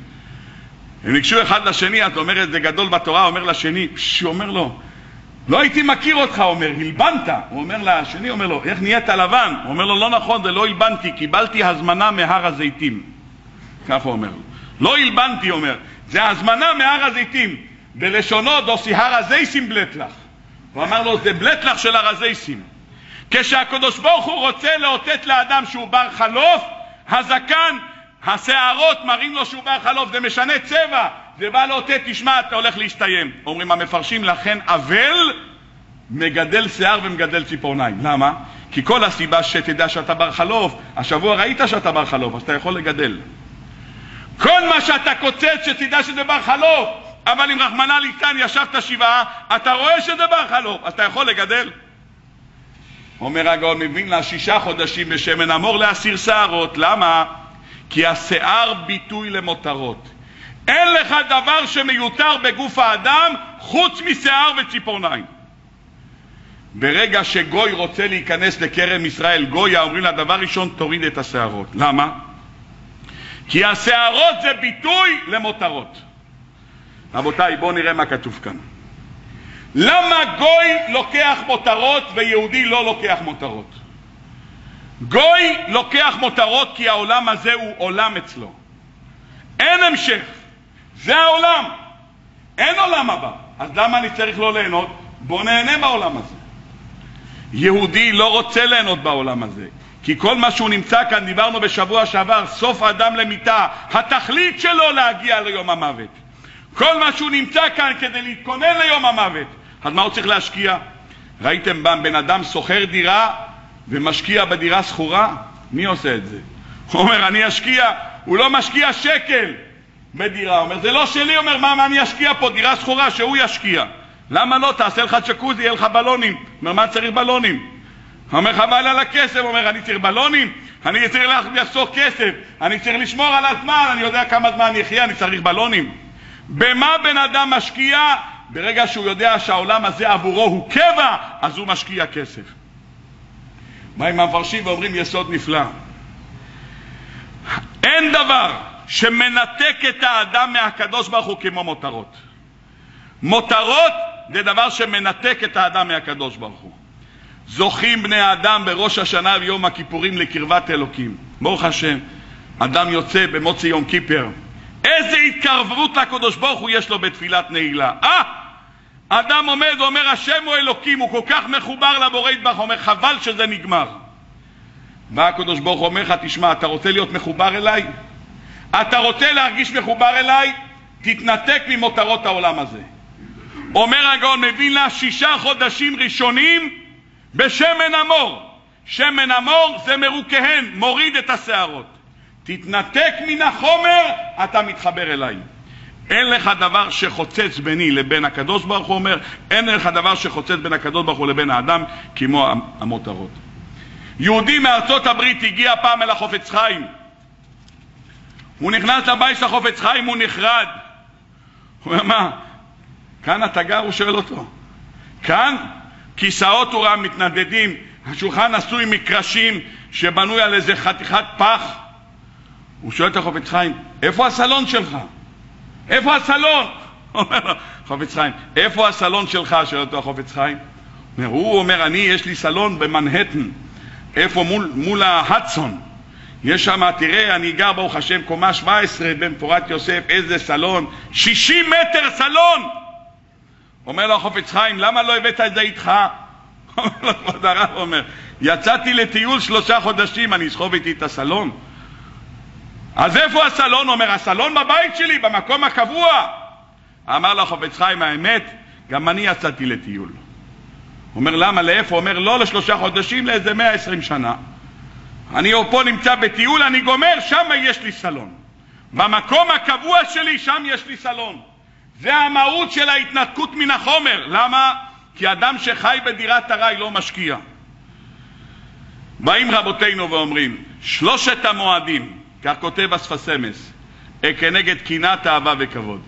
הם ניגשו אחד לשני, אז אומר את זה גדול בתורה, אומר לשני, אומר לו, לא הייתי מכיר אותך, אומר, הלבנת. הוא אומר לשני, אומר לו, איך נהיית לבן? הוא אומר לו, לא נכון, זה לא הלבנתי, קיבלתי הזמנה מהר הזיתים. כך הוא אומר לו. לא הלבנתי, אומר, זה הזמנה מהר הזיתים. בלשונו דוסי הר הזיסים בלטלח. הוא אמר לו, זה בלטלח של הר הזיסים. כשהקדוש ברוך הוא רוצה לאותת לאדם שהוא בר חלוף, הזקן, השערות מראים לו שהוא בר חלוף, זה משנה צבע, זה בא לאותת, תשמע, אתה הולך להסתיים. אומרים המפרשים, לכן אבל מגדל שיער ומגדל ציפורניים. למה? כי כל הסיבה שתדע שאתה בר חלוף, השבוע ראית שאתה בר חלוף, אז אתה יכול לגדל. כל מה שאתה קוצץ שתדע שזה בר חלוף, אבל אם רחמנא ליצלן ישבת 7, אתה רואה שזה בא לך לא, אז אתה יכול לגדל. אומר הגאון מווילנה, 6 חודשים בשמן המור להסיר שערות. למה? כי השיער ביטוי למותרות. אין לך דבר שמיותר בגוף האדם חוץ משיער וציפורניים. ברגע שגוי רוצה להיכנס לכרם ישראל, גויה, אומרים לה דבר ראשון, תוריד את השערות. למה? כי השערות זה ביטוי למותרות. רבותיי, בואו נראה מה כתוב כאן. למה גוי לוקח מותרות ויהודי לא לוקח מותרות? גוי לוקח מותרות כי העולם הזה הוא עולם אצלו. אין המשך. זה העולם. אין עולם הבא. אז למה אני צריך לא ליהנות? בוא נהנה בעולם הזה. יהודי לא רוצה ליהנות בעולם הזה. כי כל מה שהוא נמצא כאן, דיברנו בשבוע שעבר, סוף האדם למיתה, התכלית שלו להגיע ליום המוות. כל מה שהוא נמצא כאן כדי להתכונן ליום המוות. אז מה הוא צריך להשקיע? ראיתם בן אדם סוחר דירה ומשקיע בדירה סחורה? מי עושה את זה? הוא אומר, אני אשקיע. הוא לא משקיע שקל בדירה. הוא אומר, זה לא שלי. הוא אומר, מה אני אשקיע פה? דירה סחורה שהוא ישקיע. למה לא? תעשה לך צ'קוזי, יהיה לך בלונים. הוא אומר, מה צריך בלונים? הוא אומר, חבל על הכסף. הוא אומר, אני צריך בלונים? אני צריך לחסוך כסף. אני צריך לשמור על הזמן. אני יודע כמה זמן אני אחיה, אני צריך בלונים. במה בן אדם משקיע? ברגע שהוא יודע שהעולם הזה עבורו הוא קבע, אז הוא משקיע כסף. מה עם המפרשים ואומרים יסוד נפלא? אין דבר שמנתק את האדם מהקדוש ברוך הוא כמו מותרות. מותרות זה דבר שמנתק את האדם מהקדוש ברוך הוא. זוכים בני האדם בראש השנה ויום הכיפורים לקרבת אלוקים. ברוך השם, אדם יוצא במוצאי יום כיפר, איזה התקרבות לקדוש ברוך הוא יש לו בתפילת נעילה. אדם עומד ואומר, השם הוא אלוקים, הוא כל כך מחובר לבורא יתברך, אומר, חבל שזה נגמר. בא הקדוש ברוך הוא אומר לך, תשמע, אתה רוצה להיות מחובר אליי? אתה רוצה להרגיש מחובר אליי? תתנתק ממותרות העולם הזה. אומר הגאון מווילנה, 6 חודשים ראשונים בשמן המור. שמן המור זה מרוקהן, מוריד את השערות. תתנתק מן החומר, אתה מתחבר אליי. אין לך דבר שחוצץ ביני לבין הקדוש ברוך הוא, אומר, אין לך דבר שחוצץ בין הקדוש ברוך הוא לבין האדם כמו המותרות. יהודי מארצות הברית הגיע פעם אל החופץ חיים. הוא נכנס לבית של החופץ חיים, הוא נחרד. הוא אומר, מה? כאן אתה גר? הוא שואל אותו. כאן? כיסאות הוא ראה מתנדדים, השולחן עשוי מקרשים שבנוי על איזה חתיכת פח. הוא שואל את החופץ חיים, איפה הסלון שלך? איפה הסלון? אומר לו, חופץ חיים, איפה הסלון שלך? שואל אותו החופץ חיים. הוא אומר, יש לי סלון במנהטן. איפה? מול ההדסון. יש שם, תראה, אני גר ברוך השם קומה 17 במפורת יוסף, איזה סלון, 60 מטר סלון. אומר לו החופץ חיים, למה לא הבאת את זה איתך? אומר לו כבוד הרב, אומר, יצאתי לטיול 3 חודשים, אני אסחוב איתי את הסלון. אז איפה הסלון? אומר, הסלון בבית שלי, במקום הקבוע. אמר לו החופץ חיים, האמת, גם אני יצאתי לטיול. אומר, למה? לאיפה? אומר, לא ל3 חודשים, לאיזה 120 שנה. אני פה נמצא בטיול, אני גומר, שם יש לי סלון. במקום הקבוע שלי, שם יש לי סלון. זה המהות של ההתנתקות מן החומר. למה? כי אדם שחי בדירת ארעי לא משקיע. באים רבותינו ואומרים, 3 המועדים, כך כותב אספסמס, כנגד קנאת, אהבה וכבוד.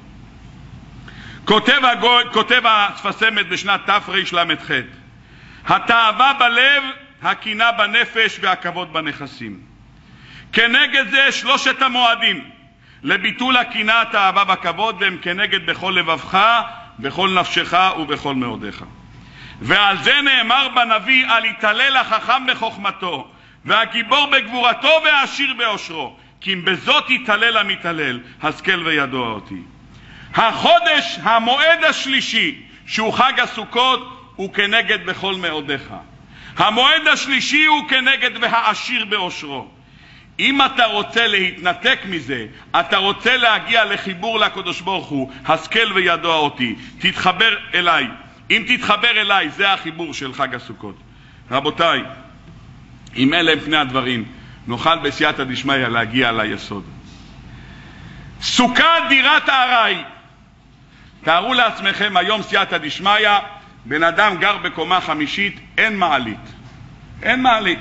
כותב אספסמס בשנת תרל"ח, התאווה בלב, הקנאה בנפש והכבוד בנכסים. כנגד זה 3 המועדים לביטול הקנאה, האהבה והכבוד, והם כנגד בכל לבבך, בכל נפשך ובכל מאודיך. ועל זה נאמר בנביא, על יתהלל החכם בחוכמתו והגיבור בגבורתו והעשיר באושרו, כי אם בזאת יתהלל המתהלל, השכל וידוע אותי. החודש, המועד השלישי שהוא חג הסוכות, הוא כנגד בכל מאודיך. המועד השלישי הוא כנגד והעשיר באושרו. אם אתה רוצה להתנתק מזה, אתה רוצה להגיע לחיבור לקדוש ברוך הוא, השכל וידוע אותי, תתחבר אליי. אם תתחבר אליי, זה החיבור של חג הסוכות. רבותיי, אם אלה הם פני הדברים, נוכל בסייעתא דשמיא להגיע ליסוד. סוכה דירת הארעי, תארו לעצמכם היום סייעתא דשמיא, בן אדם גר בקומה חמישית, אין מעלית. אין מעלית.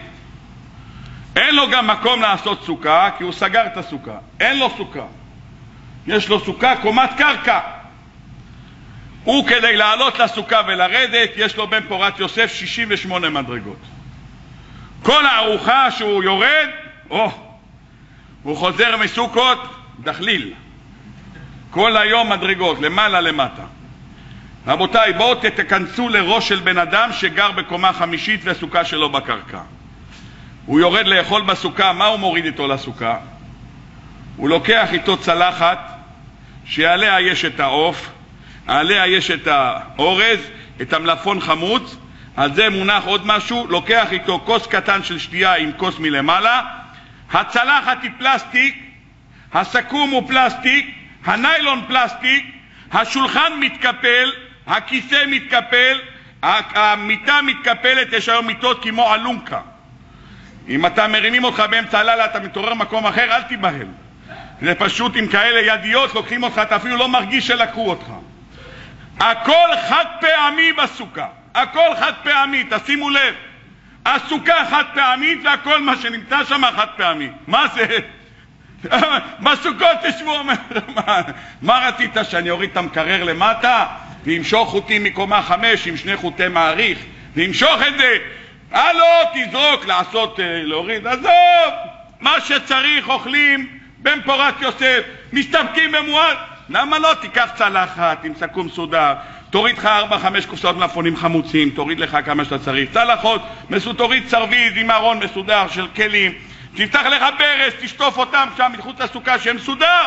אין לו גם מקום לעשות סוכה, כי הוא סגר את הסוכה. אין לו סוכה. יש לו סוכה, קומת קרקע. הוא כדי לעלות לסוכה ולרדת, יש לו בן פורת יוסף 68 מדרגות. כל הארוחה שהוא יורד, הוא חוזר מסוכות, דחליל. כל היום מדרגות, למעלה למטה. רבותיי, בואו תכנסו לראש של בן אדם שגר בקומה חמישית והסוכה שלו בקרקע. הוא יורד לאכול בסוכה, מה הוא מוריד איתו לסוכה? הוא לוקח איתו צלחת שעליה יש את העוף, עליה יש את האורז, את המלפון חמוץ, על זה מונח עוד משהו, לוקח איתו כוס קטן של שתייה עם כוס מלמעלה, הצלחת היא פלסטיק, הסכו"ם הוא פלסטיק, הניילון פלסטיק, השולחן מתקפל, הכיסא מתקפל, המיטה מתקפלת, יש היום מיטות כמו אלונקה. אם אתה מרימים אותך באמצע הלילה, אתה מתעורר מקום אחר, אל תיבהל. זה פשוט עם כאלה ידיות, לוקחים אותך, אתה אפילו לא מרגיש שלקחו אותך. הכל חד פעמי בסוכה, הכל חד פעמי, תשימו לב. הסוכה חד פעמית והכל מה שנמצא שם חד פעמי. מה זה? בסוכות תשבו, מה רצית, שאני אוריד את המקרר למטה וימשוך חוטים מקומה 5 עם 2 חוטי מעריך וימשוך את זה? תזרוק, לעשות, להוריד, עזוב, מה שצריך אוכלים בן פורת יוסף, מסתפקים במועט. למה לא? תיקח צלחת עם סכו"ם מסודר, תוריד לך 4-5 קופסאות מלפפונים חמוצים, תוריד לך כמה שאתה צריך, צלחות, תוריד סרוויז עם ארון מסודר של כלים, תפתח לך ברס, תשטוף אותם שם מחוץ לסוכה שהם מסודר.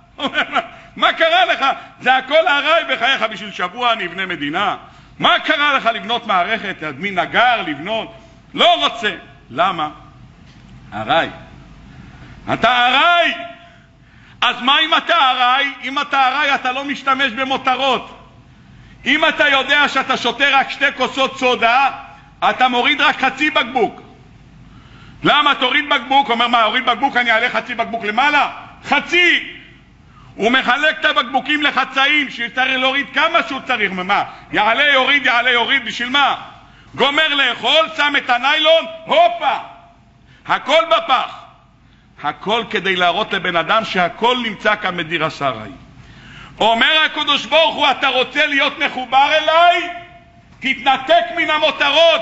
מה קרה לך? זה הכל הרי בחייך. בשביל שבוע נבנה מדינה? מה קרה לך לבנות מערכת, להדמין נגר, לבנות? לא רוצה. למה? הרי. אתה הרי. אז מה אם אתה הרי? אם אתה הרי אתה לא משתמש במותרות. אם אתה יודע שאתה שותה רק 2 כוסות סודה, אתה מוריד רק חצי בקבוק. למה? תוריד בקבוק. אומר, מה, הוריד בקבוק, אני אעלה חצי בקבוק למעלה? חצי. הוא מחלק את הבקבוקים לחצאים, שיצטרך להוריד כמה שהוא צריך. מה? יעלה יוריד, יעלה יוריד, בשביל מה? גומר לאכול, שם את הניילון, הופה, הכל בפח. הכל כדי להראות לבן אדם שהכל נמצא כאן מדיר השרי. אומר הקדוש ברוך הוא, אתה רוצה להיות מחובר אליי? תתנתק מן המותרות.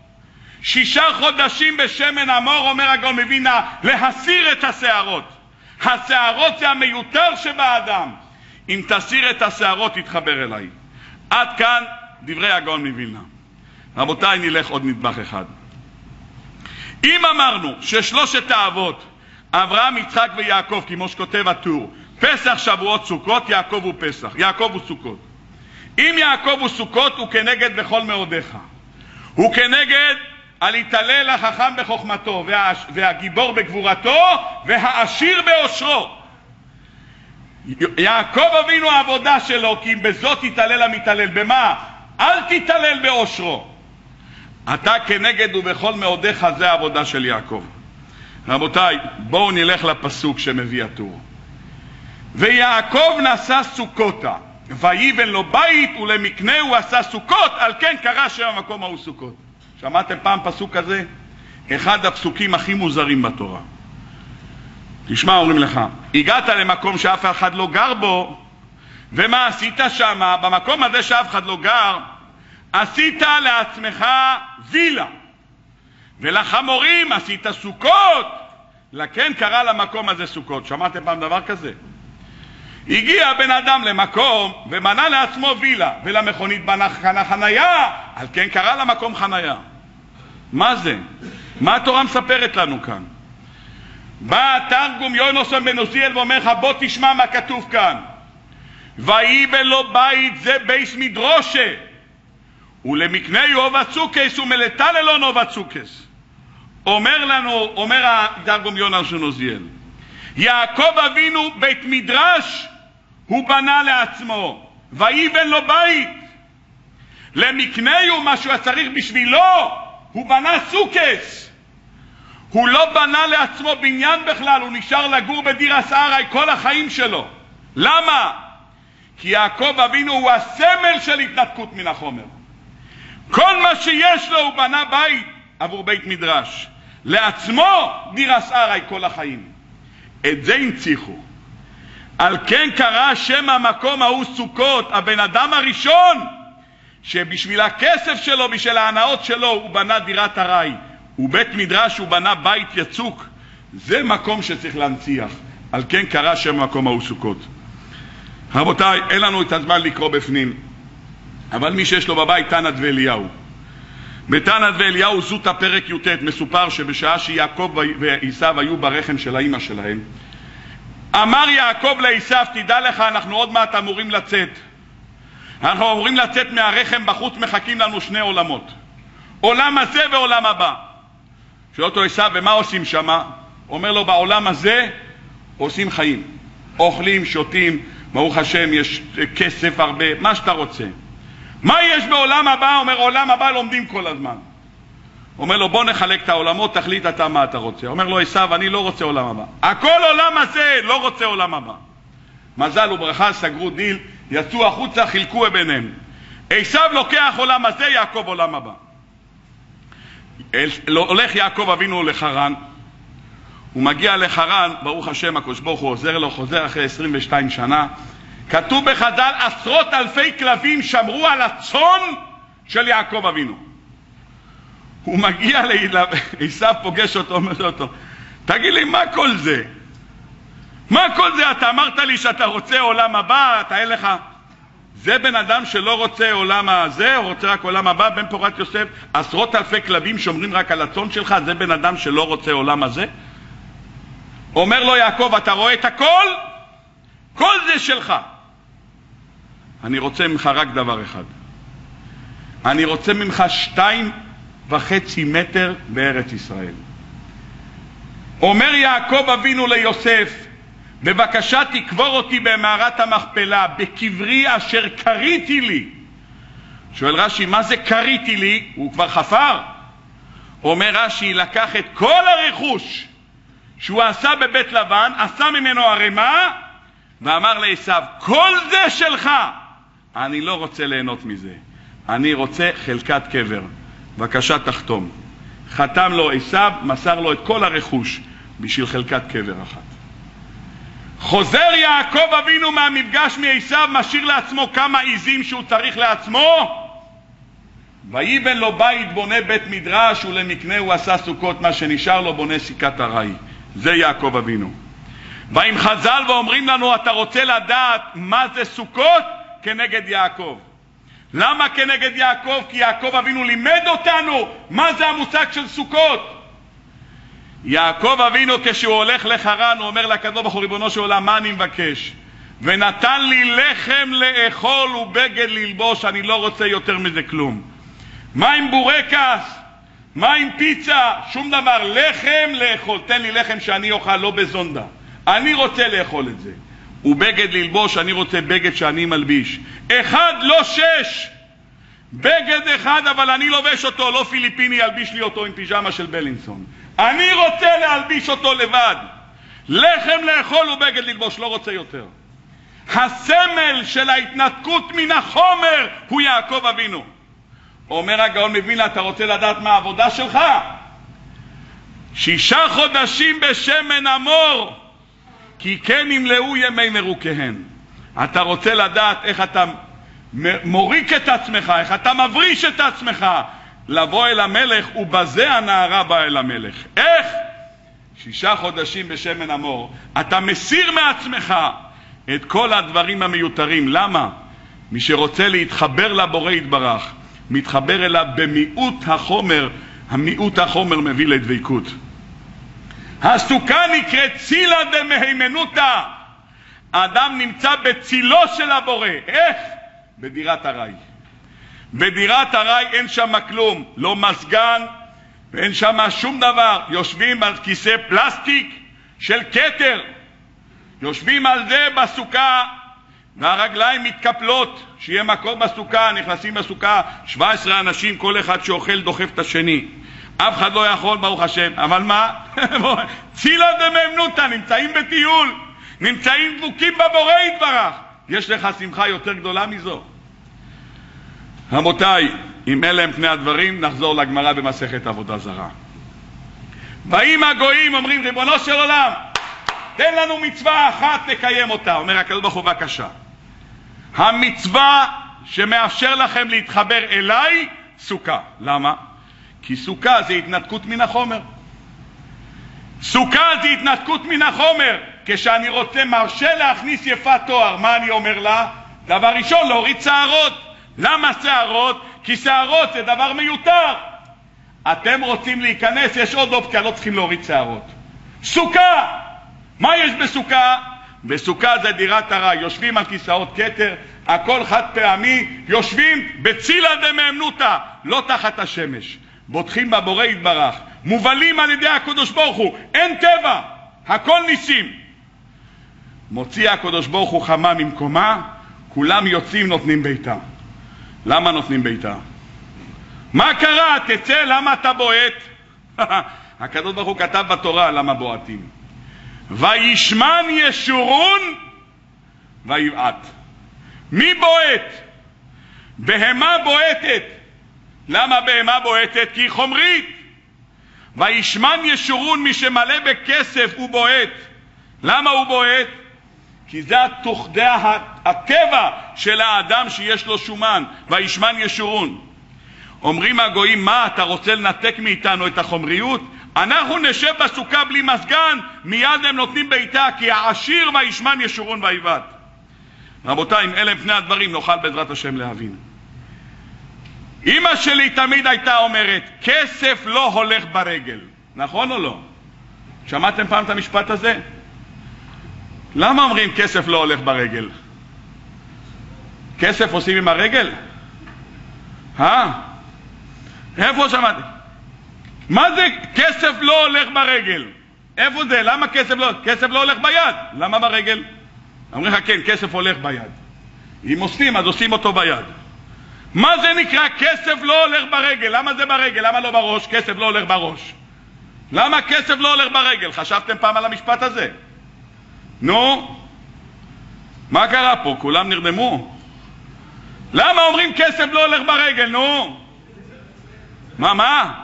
6 חודשים בשמן המור, אומר הגאון מווילנה, להסיר את השערות. השערות זה המיותר שבאדם. אם תסיר את השערות תתחבר אליי. עד כאן דברי הגאון מווילנה. רבותיי, נלך עוד נדבך אחד. אם אמרנו ששלושת האבות, אברהם, יצחק ויעקב, כמו שכותב הטור, פסח, שבועות, סוכות, יעקב הוא פסח, יעקב הוא סוכות. אם יעקב הוא סוכות, הוא כנגד בכל מאודיך. הוא כנגד על יתהלל החכם בחוכמתו, והגיבור בגבורתו, והעשיר באושרו. יעקב אבינו העבודה שלו, כי בזאת יתהלל המתהלל. במה? אל תתהלל באושרו. אתה כנגד ובכל מאודיך, זה העבודה של יעקב. רבותיי, בואו נלך לפסוק שמביא הטור. ויעקב נשא סוכותה, ויבן לו בית ולמקנה הוא עשה סוכות, על כן קרא שם המקום ההוא סוכות. שמעתם פעם פסוק כזה? אחד הפסוקים הכי מוזרים בתורה. תשמע, אומרים לך, הגעת למקום שאף אחד לא גר בו, ומה עשית שם? במקום הזה שאף אחד לא גר, עשית לעצמך וילה, ולחמורים עשית סוכות, לכן קרא למקום הזה סוכות. שמעתם פעם דבר כזה? הגיע בן אדם למקום ומנה לעצמו וילה, ולמכונית בנה חניה, על כן קרא למקום חניה. מה זה? מה התורה מספרת לנו כאן? בא תרגום יונתן בן עוזיאל ואומר לך, בוא תשמע מה כתוב כאן. ויבן לו בית, זה בייס מדרושה, ולמקנה עובד סוכס ומלטללון עובד סוכס. אומר לנו, אומר התרגום יונתן בן עוזיאל, יעקב אבינו בית מדרש הוא בנה לעצמו, ויבן לו בית. למקנה הוא משהו הצריך בשבילו, הוא בנה סוכס. הוא לא בנה לעצמו בניין בכלל, הוא נשאר לגור בדיר השערי כל החיים שלו. למה? כי יעקב אבינו הוא הסמל של התנתקות מן החומר. כל מה שיש לו הוא בנה בית עבור בית מדרש. לעצמו דירס ארעי כל החיים. את זה הנציחו. על כן קרא שם המקום ההוא סוכות. הבן אדם הראשון שבשביל הכסף שלו, בשביל ההנאות שלו, הוא בנה דירת ארעי. ובית מדרש הוא בנה בית יצוק. זה מקום שצריך להנציח. על כן קרא שם המקום ההוא סוכות. רבותיי, אין לנו את הזמן לקרוא בפנים, אבל מי שיש לו בבית תנת ואליהו. בתנת ואליהו זוט הפרק י"ט מסופר שבשעה שיעקב ועשיו היו ברחם של האמא שלהם, אמר יעקב לעשיו, תדע לך, אנחנו עוד מעט אמורים לצאת. אנחנו אמורים לצאת מהרחם, בחוץ מחכים לנו שני עולמות, עולם הזה ועולם הבא. שואל אותו עשיו, ומה עושים שמה? אומר לו, בעולם הזה עושים חיים, אוכלים, שותים, ברוך השם, יש כסף הרבה, מה שאתה רוצה. מה יש בעולם הבא? אומר, עולם הבא לומדים כל הזמן. אומר לו, בוא נחלק את העולמות, תחליט אתה מה אתה רוצה. אומר לו עשיו, אני לא רוצה עולם הבא. הכל עולם הזה, לא רוצה עולם הבא. מזל וברכה, סגרו דיל, יצאו החוצה, חילקו ביניהם. עשיו לוקח עולם הזה, יעקב עולם הבא. הולך יעקב אבינו לחרן, הוא מגיע לחרן, ברוך השם, הקדוש ברוך הוא עוזר לו, חוזר אחרי 22 שנה. כתוב בחז"ל, עשרות אלפי כלבים שמרו על הצאן של יעקב אבינו. הוא מגיע לעשיו, פוגש אותו, אומר לו, תגיד לי, מה כל זה? מה כל זה? אתה אמרת לי שאתה רוצה עולם הבא, אתה אין לך... זה בן אדם שלא רוצה עולם הזה, הוא רוצה רק עולם הבא. בן פורת יוסף, עשרות אלפי כלבים שומרים רק על הצאן שלך, זה בן אדם שלא רוצה עולם הזה? אומר לו יעקב, אתה רואה את הכל? כל זה שלך. אני רוצה ממך רק דבר אחד. אני רוצה ממך 2.5 מטר בארץ ישראל. אומר יעקב אבינו ליוסף, בבקשה תקבור אותי במערת המכפלה, בקברי אשר קריתי לי. שואל רש"י, מה זה קריתי לי? הוא כבר חפר. אומר רש"י, לקח את כל הרכוש שהוא עשה בבית לבן, עשה ממנו ערימה, ואמר לעשיו, כל זה שלך. אני לא רוצה ליהנות מזה, אני רוצה חלקת קבר, בבקשה תחתום. חתם לו עשיו, מסר לו את כל הרכוש בשביל חלקת קבר אחת. חוזר יעקב אבינו מהמפגש מעשיו, משאיר לעצמו כמה עיזים שהוא צריך לעצמו. ויבן לו בית, בונה בית מדרש, ולמקנה הוא עשה סוכות, מה שנשאר לו בונה סיכת ארעי. זה יעקב אבינו. באים חז"ל ואומרים לנו, אתה רוצה לדעת מה זה סוכות? כנגד יעקב. למה כנגד יעקב? כי יעקב אבינו לימד אותנו מה זה המושג של סוכות. יעקב אבינו כשהוא הולך לחרן, הוא אומר לקדוש ברוך הוא, ריבונו של עולם, מה אני מבקש? ונתן לי לחם לאכול ובגד ללבוש, אני לא רוצה יותר מזה כלום. מה עם בורקס? מה עם פיצה? שום דבר. לחם לאכול, תן לי לחם שאני אוכל, לא בזונדה. אני רוצה לאכול את זה. ובגד ללבוש, אני רוצה בגד שאני מלביש. 1 לא 6. בגד אחד, אבל אני לובש אותו, לא פיליפיני ילביש לי אותו עם פיג'מה של בלינסון. אני רוצה להלביש אותו לבד. לחם לאכול ובגד ללבוש, לא רוצה יותר. הסמל של ההתנתקות מן החומר הוא יעקב אבינו. אומר הגאון מווילנה, אתה רוצה לדעת מה העבודה שלך? 6 חודשים בשמן המור, כי כן ימלאו ימי מרוקיהן. אתה רוצה לדעת איך אתה מוריק את עצמך, איך אתה מבריש את עצמך, לבוא אל המלך, ובזה הנערה באה אל המלך. איך? 6 חודשים בשמן המור. אתה מסיר מעצמך את כל הדברים המיותרים. למה? מי שרוצה להתחבר לבורא יתברך, מתחבר אליו במיעוט החומר. המיעוט החומר מביא לדבקות. הסוכה נקראת צילה דמהימנותא. האדם נמצא בצילו של הבורא. איך? בדירת ארעי. בדירת ארעי אין שם כלום, לא מזגן, ואין שם שום דבר. יושבים על כיסא פלסטיק של כתר, יושבים על זה בסוכה, והרגליים מתקפלות, שיהיה מקום בסוכה. נכנסים בסוכה 17 אנשים, כל אחד שאוכל דוחף את השני. אף אחד לא יכול, ברוך השם. אבל מה? צילה דמהימנותא, נמצאים בטיול, נמצאים דבוקים בבורא יתברך. יש לך שמחה יותר גדולה מזו? רבותיי, אם אלה הם פני הדברים, נחזור לגמרא במסכת עבודה זרה. באים הגויים, אומרים, ריבונו של עולם, תן לנו מצווה אחת, נקיים אותה. אומר הקדוש ברוך הוא, בבקשה. המצווה שמאפשר לכם להתחבר אליי, סוכה. למה? כי סוכה זה התנתקות מן החומר. סוכה זה התנתקות מן החומר. כשאני רוצה מרשה להכניס יפת תואר, מה אני אומר לה? דבר ראשון, להוריד שערות. למה שערות? כי שערות זה דבר מיותר. אתם רוצים להיכנס, יש עוד אופציה, לא צריכים להוריד שערות. סוכה! מה יש בסוכה? בסוכה זה דירת הרע, יושבים על כיסאות כתר, הכל חד פעמי, יושבים בצילה דמאמנותא, לא תחת השמש. בוטחים בבורא יתברך, מובלים על ידי הקדוש ברוך הוא, אין טבע, הכל ניסים. מוציא הקדוש ברוך הוא חמה ממקומה, כולם יוצאים נותנים ביתה. למה נותנים ביתה? מה קרה? תצא, למה אתה בועט? הקדוש ברוך הוא כתב בתורה למה בועטים. וישמן ישורון ויבעט. מי בועט? בהמה בועטת. למה בהמה בועטת? כי היא חומרית. וישמן ישורון, מי שמלא בכסף הוא בועט. למה הוא בועט? כי זה הטבע של האדם שיש לו שומן. וישמן ישורון. אומרים הגויים, מה, אתה רוצה לנתק מאיתנו את החומריות? אנחנו נשב בסוכה בלי מסגן, מיד הם נותנים ביתה, כי העשיר וישמן ישורון ויבעט. רבותיי, אם אלה הם פני הדברים, נוכל בעזרת השם להבין. אמא שלי תמיד הייתה אומרת, כסף לא הולך ברגל. נכון או לא? שמעתם פעם את המשפט הזה? למה אומרים כסף לא הולך ברגל? כסף עושים עם הרגל? איפה שמעתם? מה זה כסף לא הולך ברגל? איפה זה? למה כסף לא? כסף לא הולך ביד. למה ברגל? אומרים לך, כן, כסף הולך ביד. אם עושים, אז עושים אותו ביד. מה זה נקרא כסף לא הולך ברגל? למה זה ברגל? למה לא בראש? כסף לא הולך בראש. למה כסף לא הולך ברגל? חשבתם פעם על המשפט הזה? נו? מה קרה פה? כולם נרדמו? למה אומרים כסף לא הולך ברגל? נו? מה?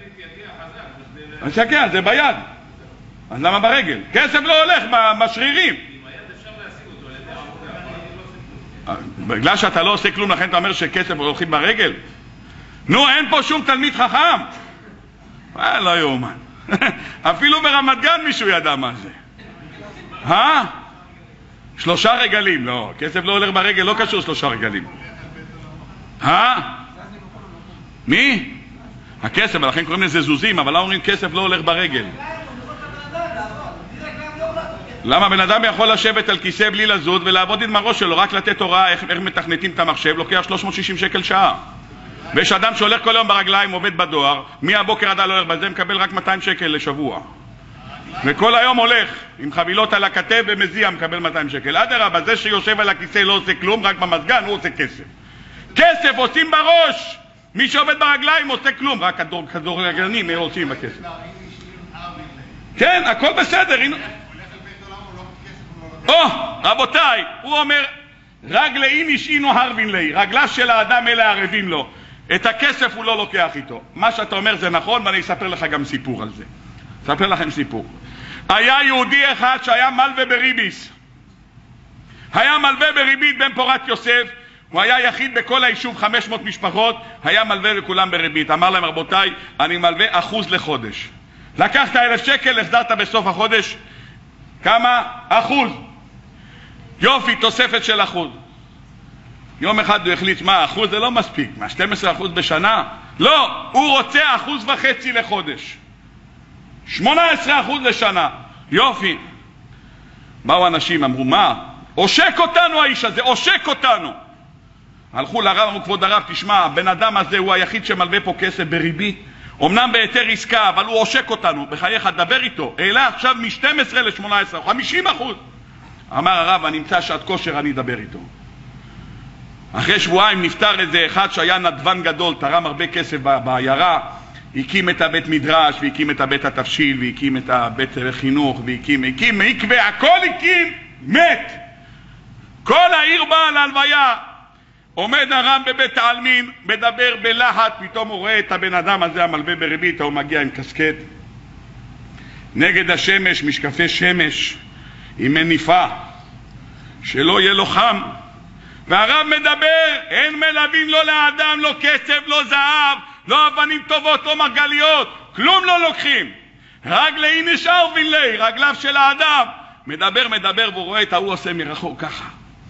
שקע, זה ביד. אז למה ברגל? כסף לא הולך בשרירים. עם היד אפשר להשיג אותו על ידי עבודה. בגלל שאתה לא עושה כלום, לכן אתה אומר שכסף הולכים ברגל? נו, אין פה שום תלמיד חכם. לא יאומן. אפילו ברמת גן מישהו ידע מה זה. 3 רגלים. לא, כסף לא הולך ברגל, לא קשור 3 רגלים. מי? הכסף, ולכן קוראים לזה זוזים, אבל לא אומרים כסף לא הולך ברגל. למה בן אדם יכול לשבת על כיסא בלי לזוז ולעבוד עם הראש שלו, רק לתת הוראה איך מתכנתים את המחשב, לוקח 360 שקל שעה. ויש אדם שהולך כל היום ברגליים, עובד בדואר, מהבוקר עד הולך בזה, מקבל רק 200 שקל לשבוע. וכל היום הולך עם חבילות על הכתב ומזיע, מקבל 200 שקל. אדרבה, זה שיושב על הכיסא לא עושה כלום, רק במזגן הוא עושה כסף. כסף עושים בראש. מי שעובד ברגליים עושה כלום, רק כדורגלנים עושים בכסף. כן, הכל בסדר. רבותיי, הוא אומר, רגלי איניש אינו הרבין לי, רגלה של האדם אלה ערבים לו. את הכסף הוא לא לוקח איתו. מה שאתה אומר זה נכון, ואני אספר לך גם סיפור על זה. אספר לכם סיפור. היה יהודי אחד שהיה מלווה בריביס. היה מלווה בריבית בן פורת יוסף. הוא היה יחיד בכל היישוב, 500 משפחות, היה מלווה לכולם בריבית. אמר להם, רבותיי, אני מלווה 1% לחודש. לקחת 1,000 שקל, החזרת בסוף החודש. כמה? 1%. יופי, תוספת של 1%. יום אחד הוא החליט, מה, 1% זה לא מספיק, מה, 12% בשנה? לא, הוא רוצה 1.5% לחודש. 18% לשנה. יופי. באו אנשים, אמרו, מה? עושק אותנו האיש הזה, עושק אותנו. הלכו לרב, אמרו, כבוד הרב, תשמע, הבן אדם הזה הוא היחיד שמלווה פה כסף בריבית, אמנם בהיתר עסקה, אבל הוא עושק אותנו. בחייך, דבר איתו. העלה עכשיו מ-12 ל-18, 50%. אמר הרב, אני אמצא שעת כושר, אני אדבר איתו. אחרי שבועיים נפטר איזה אחד שהיה נדבן גדול, תרם הרבה כסף בעיירה, הקים את הבית מדרש, והקים את הבית התבשיל, והקים את הבית חינוך, והקים, הכל הקים, מת. כל העיר באה להלוויה. עומד הרב בבית העלמין, מדבר בלהט, פתאום הוא רואה את הבן אדם הזה המלווה בריבית, הוא מגיע עם קסקט נגד השמש, משקפי שמש עם מניפה שלא יהיה לו חם, והרב מדבר, אין מלווים לא לאדם, לא כסף, לא זהב, לא אבנים טובות, לא מרגליות, כלום לא לוקחים, רגלי נשאר וילי, רגליו של האדם. מדבר והוא רואה את ההוא עושה מרחוק ככה,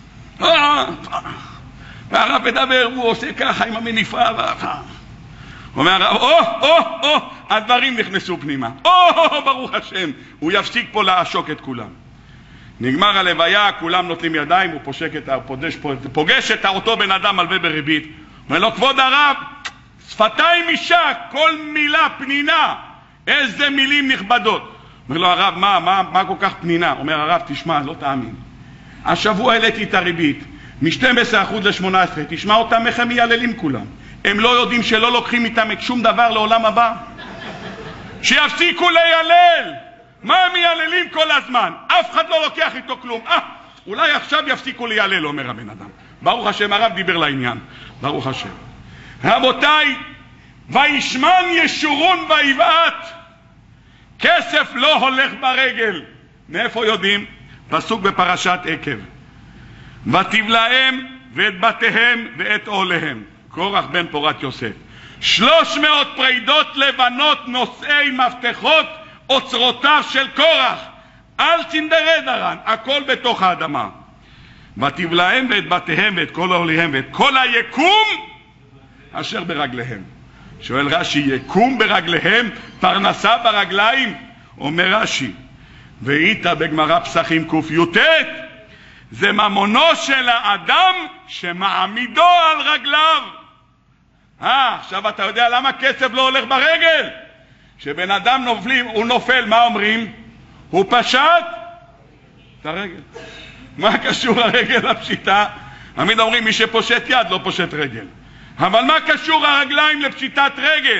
והרב מדבר והוא עושה ככה עם המניפה, אומר הרב, הדברים נכנסו פנימה, ברוך השם, הוא יפסיק פה לעשוק את כולם. נגמר הלוויה, כולם נוטלים ידיים, הוא פוגש את אותו בן אדם מלווה בריבית, אומר לו, כבוד הרב, שפתיים אישה, כל מילה פנינה, איזה מילים נכבדות. אומר לו הרב, מה כל כך פנינה? אומר הרב, תשמע, לא תאמין, השבוע העליתי את הריבית מ-12% ל-18%, תשמע אותם איך הם מייללים כולם, הם לא יודעים שלא לוקחים איתם שום דבר לעולם הבא, שיפסיקו לילל. מה הם מייללים כל הזמן? אף אחד לא לוקח איתו כלום. אולי עכשיו יפסיקו לילל, אומר הבן אדם. ברוך השם, הרב דיבר לעניין, ברוך השם. רבותיי, וישמן ישורון ויבעט, כסף לא הולך ברגל. מאיפה יודעים? פסוק בפרשת עקב, ותבלעם ואת בתיהם ואת אוהליהם, קורח בן פורת יוסף, 300 פרידות לבנות נושאי מפתחות אוצרותיו של קורח, על צנדרי דרן, הכל בתוך האדמה. ותבלעם ואת בתיהם ואת כל אוהליהם ואת כל היקום אשר ברגליהם. שואל רש"י, יקום ברגליהם, פרנסה ברגליים? אומר רש"י, ואיתה בגמרא פסחים ק"י"ט, זה ממונו של האדם שמעמידו על רגליו. עכשיו אתה יודע למה כסף לא הולך ברגל? כשבן אדם הוא נופל, מה אומרים? הוא פשט את הרגל. מה קשור הרגל לפשיטה? תמיד אומרים מי שפושט יד לא פושט רגל, אבל מה קשור הרגליים לפשיטת רגל?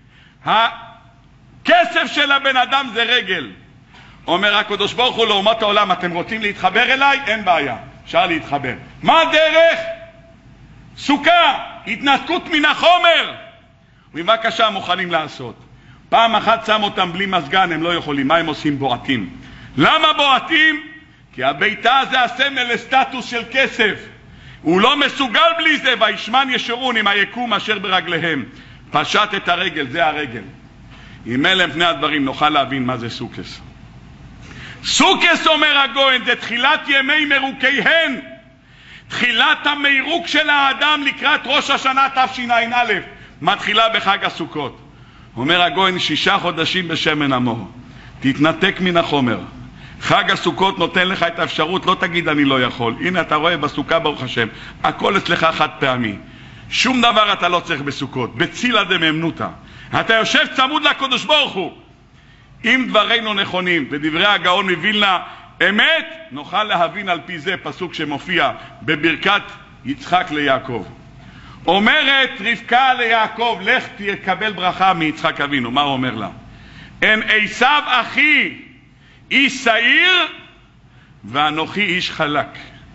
הכסף של הבן אדם זה רגל. אומר הקדוש ברוך הוא לאומות העולם, אתם רוצים להתחבר אליי? אין בעיה, אפשר להתחבר. מה הדרך? סוכה, התנתקות מן החומר. ובבקשה מוכנים לעשות. פעם אחת שם אותם בלי מזגן, הם לא יכולים. מה הם עושים? בועטים. למה בועטים? כי הביתה זה הסמל לסטטוס של כסף, הוא לא מסוגל בלי זה. וישמן ישורון עם היקום אשר ברגליהם, פשט את הרגל, זה הרגל. אם אלה פני הדברים נוכל להבין מה זה סוכס. סוכס, אומר הגויין, זה תחילת ימי מרוקיהן, תחילת המירוק של האדם לקראת ראש השנה תשע"א, מתחילה בחג הסוכות. אומר הגויין, 6 חודשים בשמן המור, תתנתק מן החומר. חג הסוכות נותן לך את האפשרות, לא תגיד אני לא יכול. הנה אתה רואה בסוכה ברוך השם, הכל אצלך חד פעמי, שום דבר אתה לא צריך בסוכות, בצילה דמאמנותא. אתה יושב צמוד לקדוש ברוך הוא. אם דברינו נכונים ודברי הגאון מווילנה אמת, נוכל להבין על פי זה פסוק שמופיע בברכת יצחק ליעקב. אומרת רבקה ליעקב, לך תקבל ברכה מיצחק אבינו. מה הוא אומר לה? אין עשיו אחי איש שעיר ואנוכי איש חלק.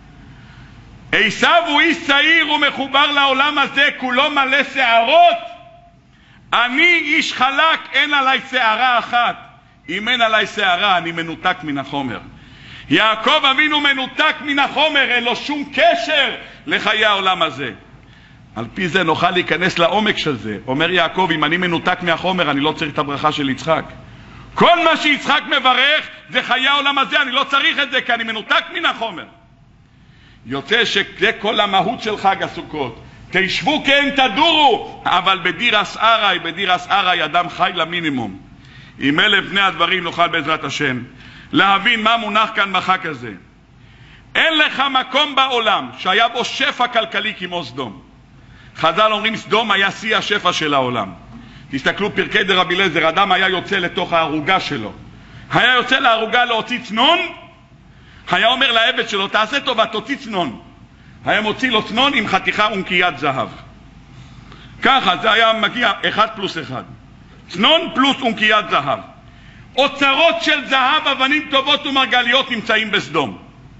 עשיו הוא איש שעיר, הוא מחובר לעולם הזה, כולו מלא שערות. אני איש חלק, אין עליי שערה אחת. אם אין עליי שערה, אני מנותק מן החומר. יעקב אבינו מנותק מן החומר, אין לו שום קשר לחיי העולם הזה. על פי זה נוכל להיכנס לעומק של זה. אומר יעקב, אם אני מנותק מהחומר, אני לא צריך את הברכה של יצחק. כל מה שיצחק מברך זה חיי העולם הזה, אני לא צריך את זה כי אני מנותק מן החומר. יוצא שזה כל המהות של חג הסוכות. תשבו כן תדורו, אבל בדירס ארעי אדם חי למינימום. עם אלה פני הדברים נוכל בעזרת השם להבין מה מונח כאן בחג הזה. אין לך מקום בעולם שהיה בו שפע כלכלי כמו סדום. חז"ל אומרים סדום היה שיא השפע של העולם. תסתכלו פרקי דרבי אליעזר, אדם היה יוצא לתוך הערוגה שלו, היה יוצא לערוגה להוציא צנון, היה אומר לעבד שלו תעשה טובה תוציא צנון, היה מוציא לו צנון עם חתיכה ונקיית זהב. ככה זה היה מגיע 1+1, צנון פלוס ונקיית זהב. אוצרות של זהב, אבנים טובות ומרגליות נמצאים בסדום.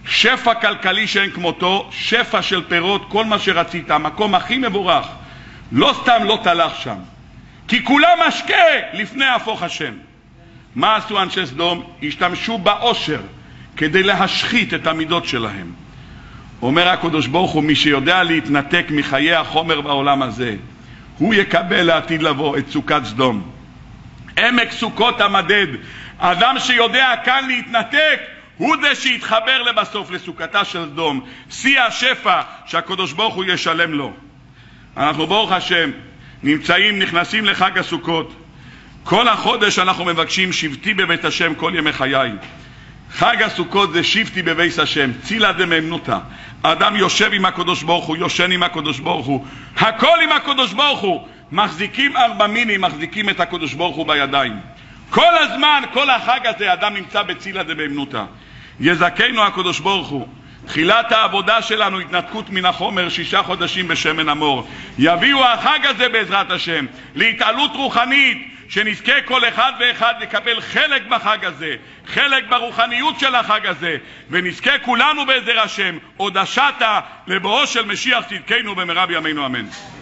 שפע כלכלי שאין כמותו, שפע של פירות, כל מה שרצית, המקום הכי מבורך. לא סתם לא תלך שם, כי כולם משקה לפני הפוך השם. מה עשו אנשי סדום? השתמשו באושר כדי להשחית את המידות שלהם. אומר הקדוש ברוך הוא, מי שיודע להתנתק מחיי החומר בעולם הזה, הוא יקבל לעתיד לבוא את סוכת סדום. עמק סוכות המדד. האדם שיודע כאן להתנתק, הוא זה שיתחבר לבסוף לסוכתה של סדום. שיא השפע שהקדוש ברוך הוא ישלם לו. אנחנו ברוך השם נכנסים לחג הסוכות. כל החודש אנחנו מבקשים שבתי בבית השם כל ימי חיי. חג הסוכות זה שבתי בבית השם, צילה דמאמנותא. האדם יושב עם הקדוש ברוך הוא, יושן עם הקדוש ברוך הוא, הכל עם הקדוש ברוך הוא. מחזיקים ארבע מינים, מחזיקים את הקדוש ברוך הוא בידיים. כל הזמן, כל החג הזה, האדם נמצא בצילה דמאמנותא. יזכנו הקדוש ברוך הוא. תחילת העבודה שלנו, התנתקות מן החומר, 6 חודשים בשמן המור. יביאו החג הזה בעזרת השם להתעלות רוחנית, שנזכה כל אחד ואחד לקבל חלק בחג הזה, חלק ברוחניות של החג הזה, ונזכה כולנו בעזר השם עוד השעתה לבואו של משיח צדקנו במהרה בימינו אמן.